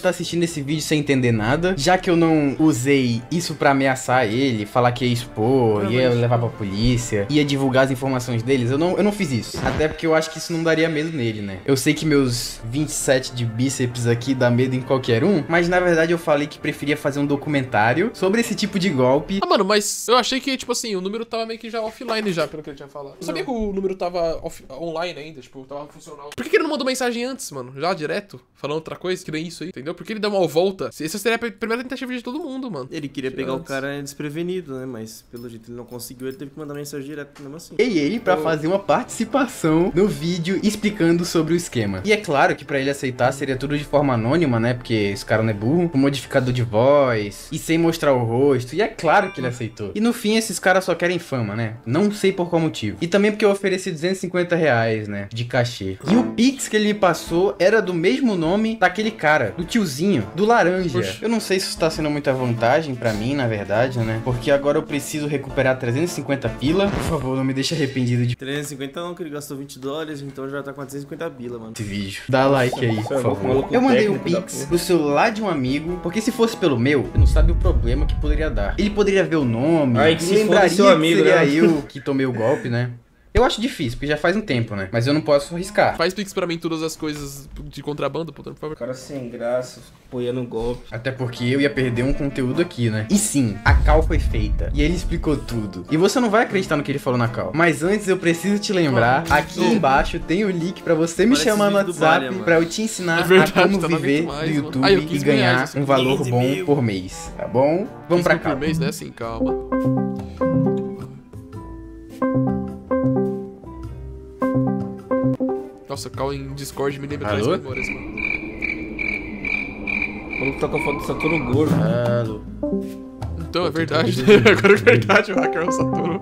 nesse vídeo sem entender nada, já que eu não usei isso pra ameaçar ele, falar que ia expor, ia levar pra polícia, ia divulgar as informações deles, eu não, eu não fiz isso. Até porque eu acho que isso não daria medo nele, né? Eu sei que meus vinte e sete de bíceps aqui dá medo em qualquer um, mas na verdade eu falei que preferia fazer um documentário sobre esse tipo de golpe. Ah, mano, mas eu achei que, tipo assim, o número tava meio que já offline já, pelo que ele tinha falado. Eu sabia que o número tava off online ainda, tipo, tava funcional. Por que, que ele não mandou mensagem antes, mano? Já direto? Falando outra coisa, que nem isso aí, entendeu? Por que ele deu uma volta? Essa seria a primeira tentativa de todo mundo, mano. Ele queria pegar antes. O cara desprevenido, né? Mas pelo jeito ele não conseguiu, ele teve que mandar mensagem direto mesmo assim. E ele pra fazer uma participação no vídeo explicando sobre o esquema. E é claro que pra ele aceitar seria tudo de forma anônima, né? Porque esse cara não é burro. Com modificador de voz e sem mostrar o rosto. E é claro que ele aceitou. E no fim esses caras só querem fama, né? Não sei por qual motivo. E também porque eu ofereci duzentos e cinquenta reais, né? De cachê. E o Pix que ele me passou era do mesmo nome daquele cara, do tiozinho, do laranja. Poxa. Eu não sei se isso tá sendo muita vantagem pra mim, na verdade, né? Porque agora eu preciso recuperar trezentos e cinquenta pila. Por favor, não me deixa arrependido de... trezentos e cinquenta não, que ele gastou vinte dólares, então já tá com quatrocentos e cinquenta pila, mano. Esse vídeo. Dá like aí, por favor. Eu mandei um Pix pro celular de um amigo, porque se fosse pelo meu, eu não sabe o problema que poderia dar. Ele poderia ver o nome, Ai, que lembraria seu amigo, que seria né? eu que tomei o golpe, né? Eu acho difícil, porque já faz um tempo, né? Mas eu não posso arriscar. Faz Pix pra mim todas as coisas de contrabando, por favor. Cara sem graça, apoiando o golpe. Até porque eu ia perder um conteúdo aqui, né? E sim, a call foi feita. E ele explicou tudo. E você não vai acreditar no que ele falou na call. Mas antes eu preciso te lembrar, aqui embaixo tem o link pra você me chamar no WhatsApp pra eu te ensinar É verdade, a como tá viver mais, do mano. YouTube Ah, eu e quis ganhar reais, assim. um valor quinze bom mil. por mês, tá bom? Vamos pra cá. Por mês, né? Assim, calma. Nossa, call em Discord me lembra Alô? três memórias, mano. O maluco tá com a foto do Saturno gordo. Alô. Então, é verdade. Agora é verdade, o hacker é o Saturno.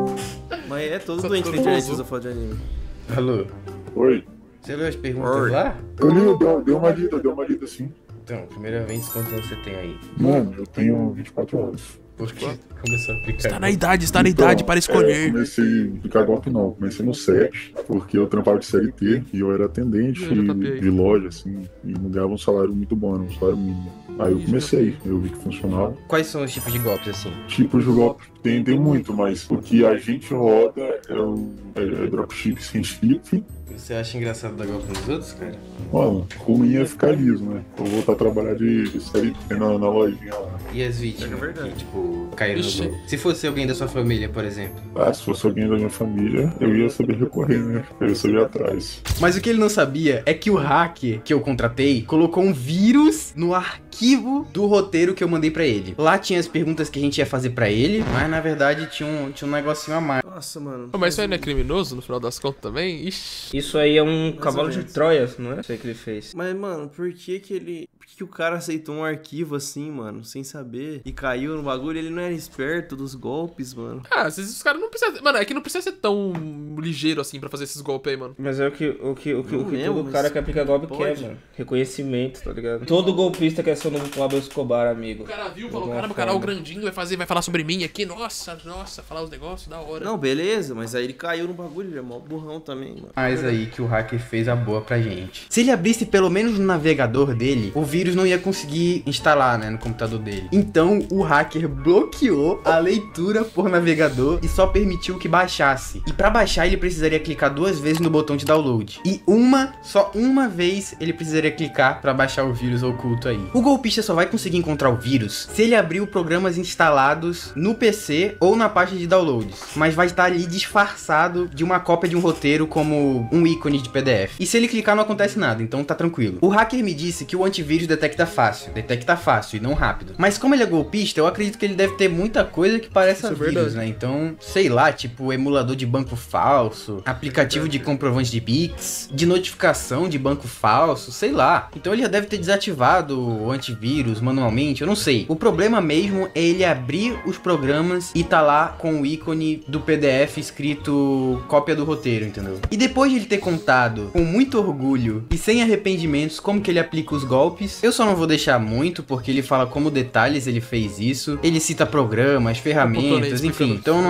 Mas é todo Saturno doente na internet pousou. usa foto de anime. Alô. Oi. Você leu as perguntas Oi. lá? Eu li, deu, deu uma lida, deu uma lida sim. Então, primeira vez, quanto você tem aí? Mano, eu tenho vinte e quatro anos. Por que começou a aplicar? Está na idade, está na idade para É, eu escolher. comecei a aplicar golpe não, comecei no sete, porque eu trampava de C L T e eu era atendente Eu já tapei. de loja, assim, e não ganhava um salário muito bom, era um salário mínimo. Aí eu comecei, eu vi que funcionava. Quais são os tipos de golpes assim? Tipos de golpe tem, tem muito, mas o que a gente roda é o é, é dropship sem chip. Você acha engraçado dar golpe nos outros, cara? Mano, ruim é ficar liso, né? Eu vou voltar a trabalhar de, de C L T na, na lojinha lá. E as vítimas É verdade. que, tipo, caíram no Ixi. golpe? Se fosse alguém da sua família, por exemplo. Ah, se fosse alguém da minha família, eu ia saber recorrer, né? Eu ia saber atrás. Mas o que ele não sabia é que o hacker que eu contratei colocou um vírus no arquivo do roteiro que eu mandei pra ele. Lá tinha as perguntas que a gente ia fazer pra ele, mas na verdade tinha um, tinha um negocinho a mais. Nossa, mano. Pô, mas isso aí não é criminoso no final das contas também? Ixi. Isso aí é um ou cavalo de menos. Troia, não é? Isso aí que ele fez. Mas, mano, por que que ele... Por que que o cara aceitou um arquivo assim, mano, sem saber? E caiu no bagulho, ele não era esperto dos golpes, mano. Ah, às vezes os caras não precisam... Mano, é que não precisa ser tão ligeiro assim pra fazer esses golpes aí, mano. Mas é o que, o que, o que, o Não que mesmo, todo mas cara que aplica golpe pode. quer, mano. Reconhecimento, tá ligado? Todo golpista quer ser o novo Pablo Escobar, amigo. O cara viu, De falou, alguma caramba, o canal forma. grandinho vai fazer, vai falar sobre mim aqui. Nossa, nossa, falar os negócios, da hora. Não, beleza, mas aí ele caiu no bagulho, ele é mó burrão também, mano. Mas aí que o hacker fez a boa pra gente. Se ele abrisse pelo menos no navegador dele, o vírus não ia conseguir instalar, né, no computador dele. Então o hacker bloqueou a leitura por navegador e só permitiu que baixasse. E pra baixar ele precisaria clicar duas vezes no botão de download. E uma, só uma vez ele precisaria clicar pra baixar o vírus oculto aí. O golpista só vai conseguir encontrar o vírus se ele abrir programas instalados no P C ou na pasta de downloads. Mas vai estar ali disfarçado de uma cópia de um roteiro como um ícone de P D F. E se ele clicar não acontece nada, então tá tranquilo. O hacker me disse que o antivírus detecta fácil. Detecta fácil e não rápido. Mas como ele é golpista, eu acredito que ele deve ter muita coisa que parece Isso é vírus, verdade. né? Então, sei lá, tipo emulador de banco falso, aplicativo de comprovante de Pix, de notificação de banco falso, sei lá. Então ele já deve ter desativado o antivírus manualmente, eu não sei. O problema mesmo é ele abrir os programas e tá lá com o ícone do P D F escrito cópia do roteiro, entendeu? E depois de ele ter contado com muito orgulho e sem arrependimentos como que ele aplica os golpes, eu só não vou deixar muito porque ele fala como detalhes ele fez isso. Ele cita programas, ferramentas, explicando. enfim. Então eu não acho muito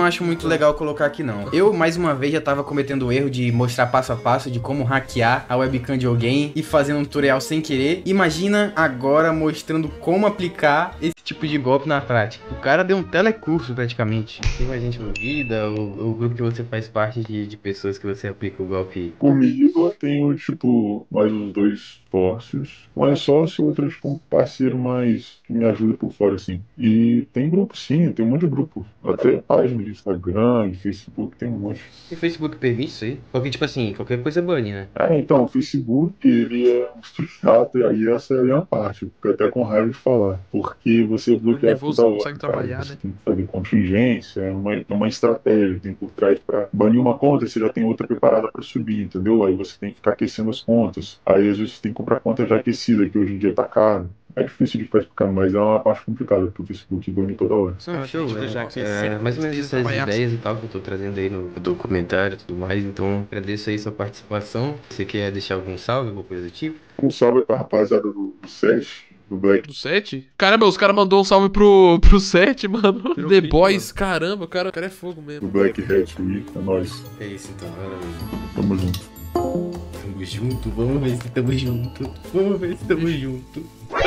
legal colocar aqui não. Eu, mais uma vez, já tava cometendo o erro de mostrar passo a passo de como hackear a webcam de alguém e fazendo um tutorial sem querer. Imagina agora mostrando como aplicar esse tipo de golpe na prática. O cara deu um telecurso praticamente. Tem mais gente envolvida, o, o grupo que você faz parte de, de pessoas que você aplica o golpe. Comigo eu tenho, tipo, mais uns dois sócios. Um é sócio, outro é tipo um parceiro mais que me ajuda por fora, assim. E tem grupo sim, tem um monte de grupo. Até página de Instagram, de Facebook, tem um monte. E o Facebook permite isso aí? Porque, tipo assim, qualquer coisa é bane, né? É, então, o Facebook, ele é um chato, e aí essa é a minha parte. Eu fico até com raiva de falar. Porque você bloqueia nervoso, toda não hora, consegue cara. trabalhar, Você né? tem que fazer contingência, é uma, é uma estratégia que tem por trás pra banir uma conta, você já tem outra preparada pra subir, entendeu? Aí você tem que ficar aquecendo as contas. Aí às vezes você tem que comprar conta já aquecida, que hoje em dia tá caro. É difícil de ficar explicando, mas é uma parte complicada, porque o Facebook banir toda hora. Não, show, tipo, é, já que é, mais ou menos essas trabalhar. ideias e tal que eu tô trazendo aí no documentário e tudo mais, então agradeço aí sua participação. Você quer deixar algum salve, alguma coisa do tipo? Um salve pra rapaziada do, do SES, do Black. Do sete? Caramba, os caras mandou um salve pro, pro sete, mano. The crítico, Boys, caramba, o cara, o cara é fogo Do mesmo. Black Hat Week, é nóis. É isso então, galera. Tamo junto. Tamo junto, vamos ver se tamo junto. Vamos ver se tamo junto.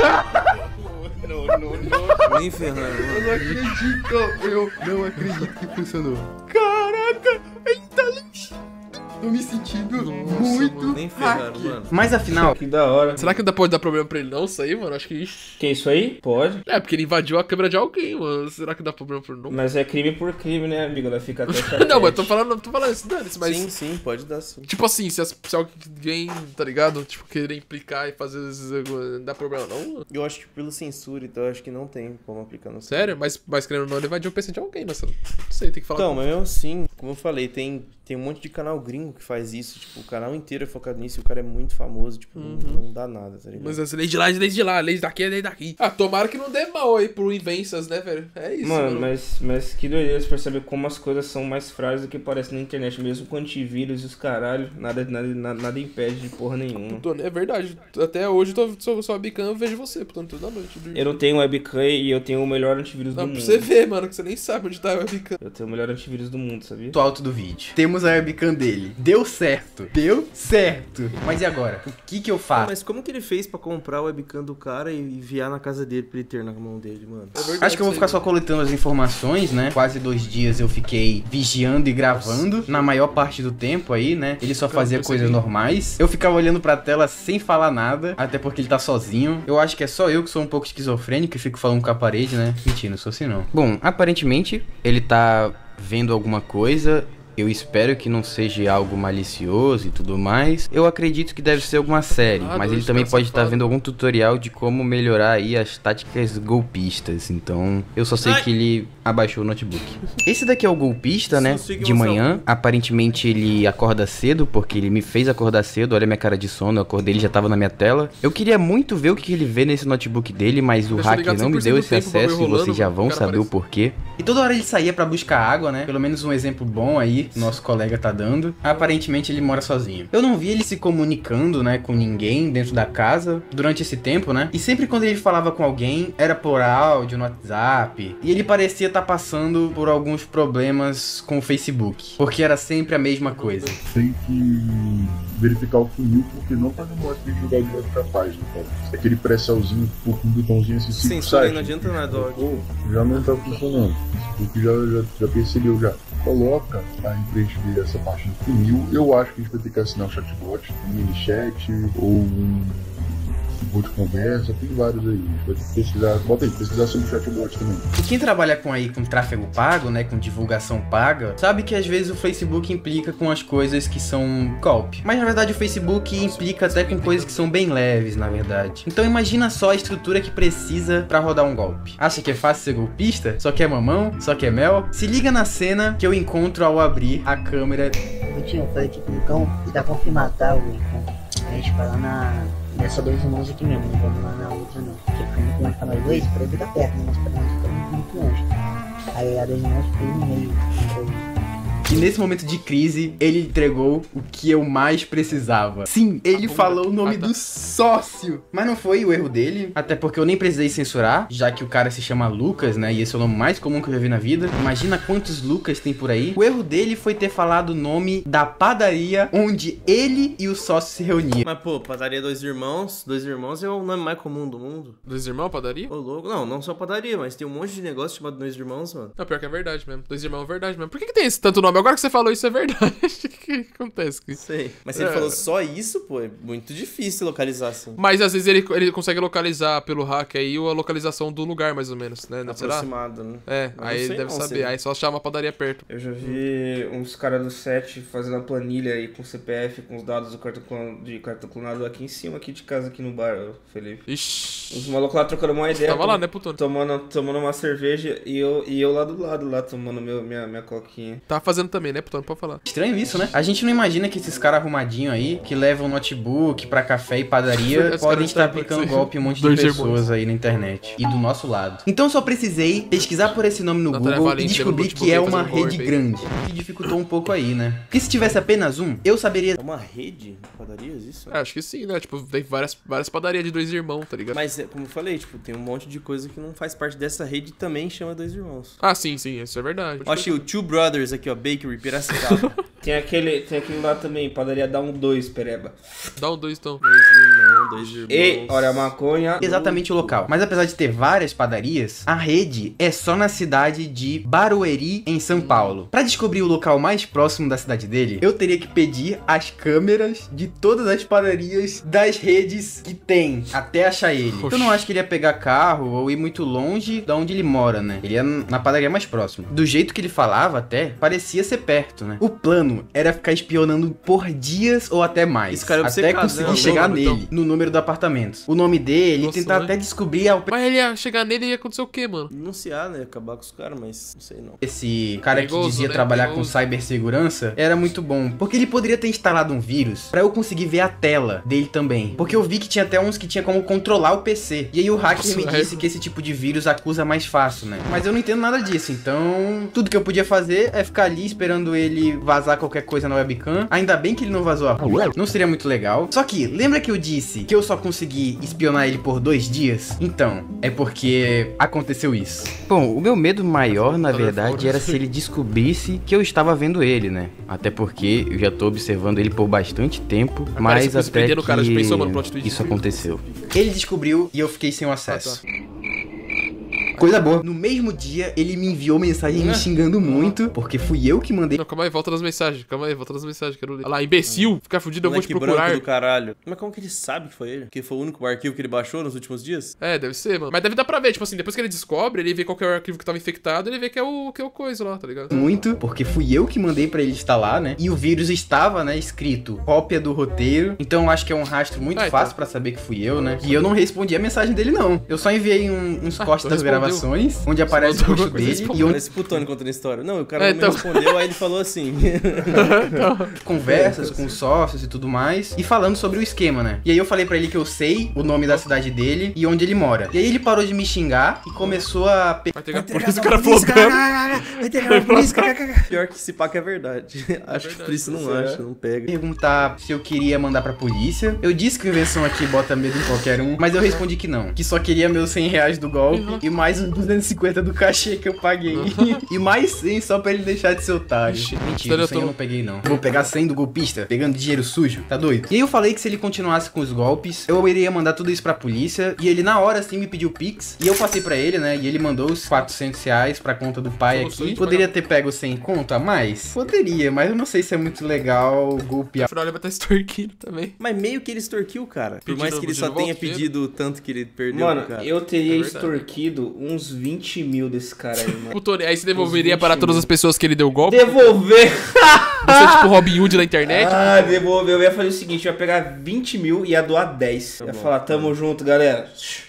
Não, não, não. Nem ferrando. Eu não acredito, eu não acredito que funcionou. Caraca, ele tá Tô me sentindo Nossa, muito mano, nem ferrando, hack. mano. Mas afinal, Que da hora. Será que ainda pode dar problema pra ele não sair, mano? Acho que ixi. Que isso aí? Pode. É, porque ele invadiu a câmera de alguém, mano. Será que dá problema pra ele não? Mas é crime por crime, né, amigo? Ela fica até Não, mas eu tô falando, tô falando isso, dane-se, mas. Sim, sim, pode dar sim. Tipo assim, se, as, se alguém, tá ligado? Tipo, querer implicar e fazer. Não dá problema não? Eu acho que pelo censura, então eu acho que não tem como aplicar no Sério? Mas, mas querendo ou não, ele invadiu o P C de alguém, nossa. Não sei, tem que falar. Então, com... mas mesmo assim, como eu falei, tem, tem um monte de canal gringo que faz isso. Tipo, o canal inteiro é focado nisso e o cara é muito famoso. Tipo, Uhum. não, não dá nada, tá ligado? Mas as leis de lá, as leis de lá, as leis daqui, as leis daqui. Ah, tomara que não dê mal aí pro Invensas, né, velho? É isso, Mano, mano. mas, mas que doideira você percebe como as coisas são mais frágeis do que parece na internet. Mesmo com antivírus e os caralho, nada, nada, nada, nada impede de porra nenhuma. Tô- É verdade. Até hoje, eu tô, sou, sou webcam, eu vejo você, portanto, toda noite. Eu não tenho webcam e eu tenho o melhor antivírus Não, do pra mundo. você ver, mano, que você nem sabe onde tá a webcam. Eu tenho o melhor antivírus do mundo, sabia? ponto alto do vídeo. Temos a webcam dele. Deu certo. Deu certo. Mas e agora? O que que eu Ah, faço? mas como que ele fez pra comprar o webcam do cara e enviar na casa dele pra ele ter na mão dele, mano? É verdade, Acho que eu vou ficar só coletando as informações, né? Quase dois dias eu fiquei vigiando e gravando. Na maior parte do tempo aí, né? Ele só fazia percebi. coisas normais. Eu ficava olhando pra tela sem falar nada. Até porque ele tá sozinho. Eu acho que é só eu que sou um pouco esquizofrênico e fico falando com a parede, né? Mentira, não sou assim não. Bom, aparentemente ele tá vendo alguma coisa. Eu espero que não seja algo malicioso e tudo mais. Eu acredito que deve ser alguma série, Ah, mas dois ele também caras pode estar safados. vendo algum tutorial de como melhorar aí as táticas golpistas. Então, eu só sei Ai. que ele abaixou o notebook. Esse daqui é o golpista, né? Sim, sim, De moção. manhã. Aparentemente ele acorda cedo, porque ele me fez acordar cedo. Olha a minha cara de sono, eu acordei, ele já tava na minha tela. Eu queria muito ver o que ele vê nesse notebook dele, mas o Deixa eu hacker ligar não me cem por cento deu do esse tempo, o bagulho acesso e rolando, vocês já mano, vão o cara saber o aparece. porquê. E toda hora ele saía pra buscar água, né? Pelo menos um exemplo bom aí, nosso colega tá dando. Aparentemente ele mora sozinho. Eu não vi ele se comunicando, né, com ninguém dentro da casa durante esse tempo, né? E sempre quando ele falava com alguém, era por áudio, no WhatsApp. E ele parecia estar passando por alguns problemas com o Facebook. Porque era sempre a mesma coisa. Tem que verificar o funil, porque não tá no modo de jogar direto pra página, cara. Aquele pré-salzinho, com um botãozinho assim, cinco Censura aí, sites, não adianta nada, ó. Pô, já não tá funcionando. O Facebook já, já, já percebeu já. Coloca aí pra gente ver essa parte do funil. Eu acho que a gente vai ter que assinar um chatbot, um mini chat ou um bot de conversa, tem vários aí. A gente vai ter que pesquisar. Bota aí, pesquisar sobre chatbot também. E quem trabalha com aí com tráfego pago, né, com divulgação paga, sabe que às vezes o Facebook implica com as coisas que são golpe. Mas na verdade o Facebook implica até com coisas que são bem leves, na verdade. Então imagina só a estrutura que precisa pra rodar um golpe. Acha que é fácil ser golpista? Só quer mamão? Só quer mel? Se liga na cena que eu encontro ao abrir a câmera. Tio, foi aqui com o cão e dá confirmado, tá? O cão. A gente vai lá na. Nessa dois irmãos aqui mesmo, não vamos lá na outra não. Porque fica muito longe pra nós dois, pra ele ficar perto, né? Mas pra nós fica muito longe. Aí a dois irmãos ficou no meio. E nesse momento de crise, ele entregou o que eu mais precisava. Sim, ele falou o nome Ah, tá. do sócio. Mas não foi o erro dele, até porque eu nem precisei censurar, já que o cara se chama Lucas, né? E esse é o nome mais comum que eu já vi na vida. Imagina quantos Lucas tem por aí. O erro dele foi ter falado o nome da padaria onde ele e o sócio se reuniam. Mas, pô, padaria Dois Irmãos. Dois Irmãos é o nome mais comum do mundo. Dois irmãos, padaria? Ô, louco. Não, não só padaria, mas tem um monte de negócio chamado Dois Irmãos, mano. Não, pior que é verdade mesmo. Dois irmãos é verdade mesmo. Por que, que tem esse tanto nome? Agora que você falou isso é verdade. O que, que acontece aqui? Sei. Mas se ele É. falou só isso, pô, é muito difícil localizar assim. Mas às vezes ele, ele consegue localizar pelo hack aí a localização do lugar, mais ou menos, né? Será? Aproximado, né? É, Mas aí não ele sei deve não, saber. sei. Aí só chama a padaria perto. Eu já vi uns caras do set fazendo a planilha aí com C P F, com os dados do cartão clon- de cartão clonado aqui em cima, aqui de casa, aqui no bar, ô, Felipe. Ixi. Os malucos lá trocando uma ideia. Tava lá, tom- né, Putone? Tomando, tomando uma cerveja e eu, e eu lá do lado, lá tomando meu, minha, minha coquinha. Tá fazendo também, né, Putone? Pode falar. Estranho isso, né? A gente não imagina que esses caras arrumadinhos aí, que levam notebook pra café e padaria, Os podem caras estar sabem aplicando que golpe em um monte de dois pessoas irmãos. aí na internet. E do nosso lado. Então só precisei pesquisar por esse nome no Natália Google Valente e descobri levando que é notebook uma aí fazendo rede golpe. grande. O que dificultou um pouco aí, né? Porque se tivesse apenas um, eu saberia... É uma rede de padarias, isso? É, acho que sim, né? Tipo, tem várias, várias padarias de dois irmãos, tá ligado? Mas, é, como eu falei, tipo, tem um monte de coisa que não faz parte dessa rede e também chama Dois Irmãos. Ah, sim, sim, isso é verdade. Ó, achei o Two Brothers aqui, ó, Bakery, Piracicaba. Tem aquele, tem aquele lá também, padaria dá um dois, pereba. Dá um dois, então. Dois Irmãos, Dois Irmãos. E, olha a maconha. Exatamente o local. Mas apesar de ter várias padarias, a rede é só na cidade de Barueri, em São Paulo. Pra descobrir o local mais próximo da cidade dele, eu teria que pedir as câmeras de todas as padarias das redes que tem, até achar ele. Oxi. Eu não acho que ele ia pegar carro ou ir muito longe da onde ele mora, né? Ele ia na padaria mais próxima. Do jeito que ele falava até, parecia ser perto, né? O plano era ficar espionando por dias ou até mais. Esse cara é até obcecado, conseguir né? chegar Número, nele, no número do apartamento. O nome dele, Nossa, tentar né? até descobrir a Mas ele ia chegar nele e ia acontecer o quê, mano? Denunciar, né? Acabar com os caras, mas não sei não. esse cara Perigoso, que dizia né? trabalhar Perigoso. com cibersegurança era muito bom. Porque ele poderia ter instalado um vírus pra eu conseguir ver a tela dele também. Porque eu vi que tinha até uns que tinha como controlar o P C. E aí o hacker Nossa, me é. disse que esse tipo de vírus acusa mais fácil, né? Mas eu não entendo nada disso. Então, tudo que eu podia fazer é ficar ali esperando ele vazar qualquer coisa na webcam. Ainda bem que ele não vazou a rua. Não seria muito legal. Só que, lembra que eu disse que eu só consegui espionar ele por dois dias? Então, é porque aconteceu isso. Bom, o meu medo maior, na verdade, era se ele descobrisse que eu estava vendo ele, né? Até porque eu já tô observando ele por bastante tempo, Parece mas que você até prendendo o cara, já que pensou, mano, plot twist? isso aconteceu. Ele descobriu e eu fiquei sem o acesso. Ah, tá. Coisa boa. No mesmo dia, ele me enviou mensagem me xingando muito, porque fui eu que mandei. Não, calma aí, volta nas mensagens. Calma aí, volta nas mensagens, quero ler. Olha lá, imbecil. Ficar fudido, eu vou te Moleque branco procurar. do caralho. Mas como que ele sabe que foi ele? Que foi o único arquivo que ele baixou nos últimos dias? É, deve ser, mano. Mas deve dar pra ver, tipo assim, depois que ele descobre, ele vê qual que é o arquivo que tava infectado, ele vê que é o, que é o coisa lá, tá ligado? Muito, porque fui eu que mandei pra ele instalar, né? E o vírus estava, né, escrito cópia do roteiro. Então eu acho que é um rastro muito Ah, então. fácil pra saber que fui eu, né? E eu não respondi a mensagem dele, não. Eu só enviei um- uns Ah, cortes então das respondeu. gravações, onde aparece o mandou rosto alguma coisa, dele respondeu. e onde Parece Putone contando a história. Não, o cara É, não então. me respondeu, aí ele falou assim. conversas com sócios e tudo mais, e falando sobre o esquema, né? E aí eu falei pra ele que eu sei o nome da cidade dele e onde ele mora. E aí ele parou de me xingar e começou a... pe- Vai pegar por isso o cara flopando. Pior que esse pá que é verdade. Acho que por isso não será? acha, não pega. perguntar se eu queria mandar pra polícia. Eu disse que a invenção aqui bota medo em qualquer um, mas eu respondi que não. Que só queria meus cem reais do golpe e mais os duzentos e cinquenta do cachê que eu paguei. E mais cem só pra ele deixar de ser otário. Ixi, Mentira, eu cem eu tô- não peguei não. Vou pegar cem do golpista, pegando dinheiro sujo, tá doido? E aí eu falei que se ele continuasse com os golpes, eu iria mandar tudo isso pra polícia. E ele na hora assim me pediu pix. E eu passei pra ele, né? E ele mandou os quatrocentos reais pra conta do pai Nossa, aqui. gente, Poderia ter pego sem conta a mais? Poderia, mas eu não sei se é muito legal golpear. Afinal, ele vai estar extorquindo também. Mas meio que ele extorquiu, cara. Por Pedindo- mais que ele só pedindo tenha volta de pedido o tanto que ele perdeu, Mano, cara. eu teria É verdade. extorquido uns vinte mil desse cara aí, mano. Putone, aí você devolveria vinte para todas mil. as pessoas que ele deu o golpe? Devolver! Você é tipo Robin Hood na internet? Ah, devolver. Eu ia fazer o seguinte, eu ia pegar vinte mil e ia doar dez. Tá ia bom. falar, tamo junto, galera.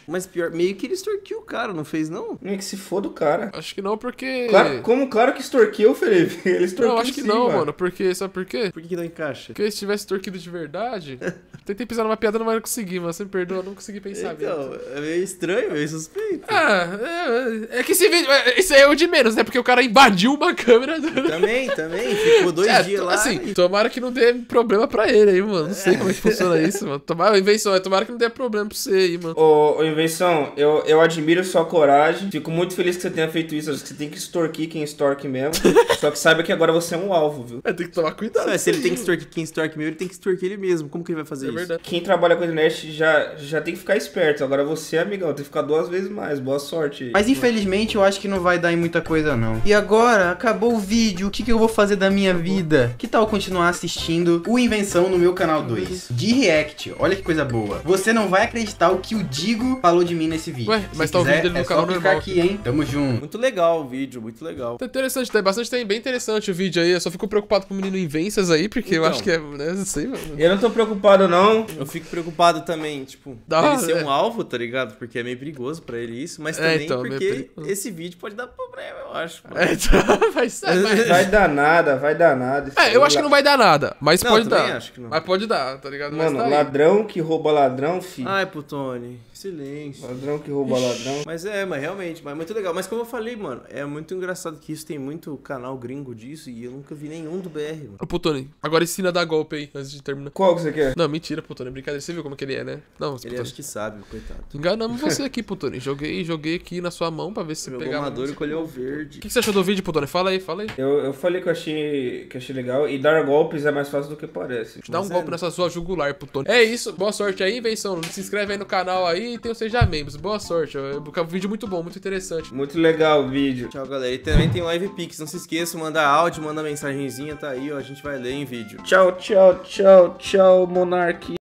Mas pior, meio que ele extorquiu o cara, não fez não? Nem que se foda o cara. Acho que não, porque... Claro, como claro que extorquiu, Felipe? Ele extorquiu Não, acho que sim, não, mano. mano. Porque, sabe por quê? Por que, que não encaixa? Porque se tivesse extorquido de verdade... Tentei pisar numa piada, não vai conseguir, mano. Você me perdoa, não consegui pensar Então, mesmo. é meio estranho, meio suspeito. Ah, é, é que esse vídeo... é, Isso aí é o de menos, né? Porque o cara invadiu uma câmera... Também, também. Ficou dois É, dias to- lá. assim, e... tomara que não dê problema pra ele aí, mano. Não sei como é que funciona isso, mano. Tomara, invenção, é tomara que não dê problema pra você aí, mano. Ô, ô, Invenção, eu, eu admiro sua coragem. Fico muito feliz que você tenha feito isso. Acho que você tem que extorquir quem extorque mesmo. Só que saiba que agora você é um alvo, viu? É, tem que tomar cuidado. Não, se ele tem que extorquir quem extorque mesmo, ele tem que extorquir ele mesmo. Como que ele vai fazer É isso? verdade. Quem trabalha com a internet já, já tem que ficar esperto. Agora você, amigão, tem que ficar duas vezes mais. Boa sorte aí. Mas infelizmente eu acho que não vai dar em muita coisa não. E agora, acabou o vídeo, o que, que eu vou fazer da minha vida? Que tal continuar assistindo o Invenção no meu canal dois? De React, olha que coisa boa. Você não vai acreditar o que o Digo falou de mim nesse vídeo. Ué, Se mas tá o quiser, vídeo dele no é canal só clicar normal aqui, hein? Tamo junto. Muito legal o vídeo, muito legal. Tá interessante, tá bastante, tem bem interessante o vídeo aí. Eu só fico preocupado com o menino Invenças aí, porque eu Então. acho que é, né, não sei, mano. Eu não tô preocupado, não. Eu fico preocupado também, tipo, Da ele hora, ser é. um alvo, tá ligado? Porque é meio perigoso pra ele isso, mas É, também então, meio porque perigoso. esse vídeo pode dar problema, eu acho. mano. É, então, vai ser. Mas... Vai dar nada, vai dar nada. É, eu acho que não vai dar nada, mas Não, pode também dar. acho que não. Mas pode dar, tá ligado? Mano, mas tá aí. ladrão que rouba ladrão, filho. Ai, Putone, silêncio. Ladrão que rouba ladrão. Mas é, mas realmente, mas é muito legal. Mas como eu falei, mano, é muito engraçado que isso tem muito canal gringo disso e eu nunca vi nenhum do B R, mano. Ô, Putone, agora ensina a dar golpe aí, antes de terminar. Qual que você quer? Não, mentira, Putone, brincadeira. Você viu como que ele é, né? Não, Ele Putone. acha que sabe, coitado. Enganamos você aqui, Putone. Joguei, joguei aqui na sua mão pra ver se você Jogou pegava. maduro e O colheu o verde. que, que você achou do vídeo, Putone? Fala aí, fala aí. Eu, eu falei que eu achei, que eu achei legal. E dar golpes é mais fácil do que parece. Dá um Mas é, golpe né? nessa sua jugular, Putone. É isso, boa sorte aí, Invenção. Se inscreve aí no canal aí e tem o Seja Membros. Boa sorte. É um vídeo muito bom, muito interessante. Muito legal o vídeo. Tchau, galera. E também tem Live Pix. Não se esqueça, mandar áudio, manda mensagenzinha, tá aí, ó. A gente vai ler em vídeo. Tchau, tchau, tchau, tchau, Monark.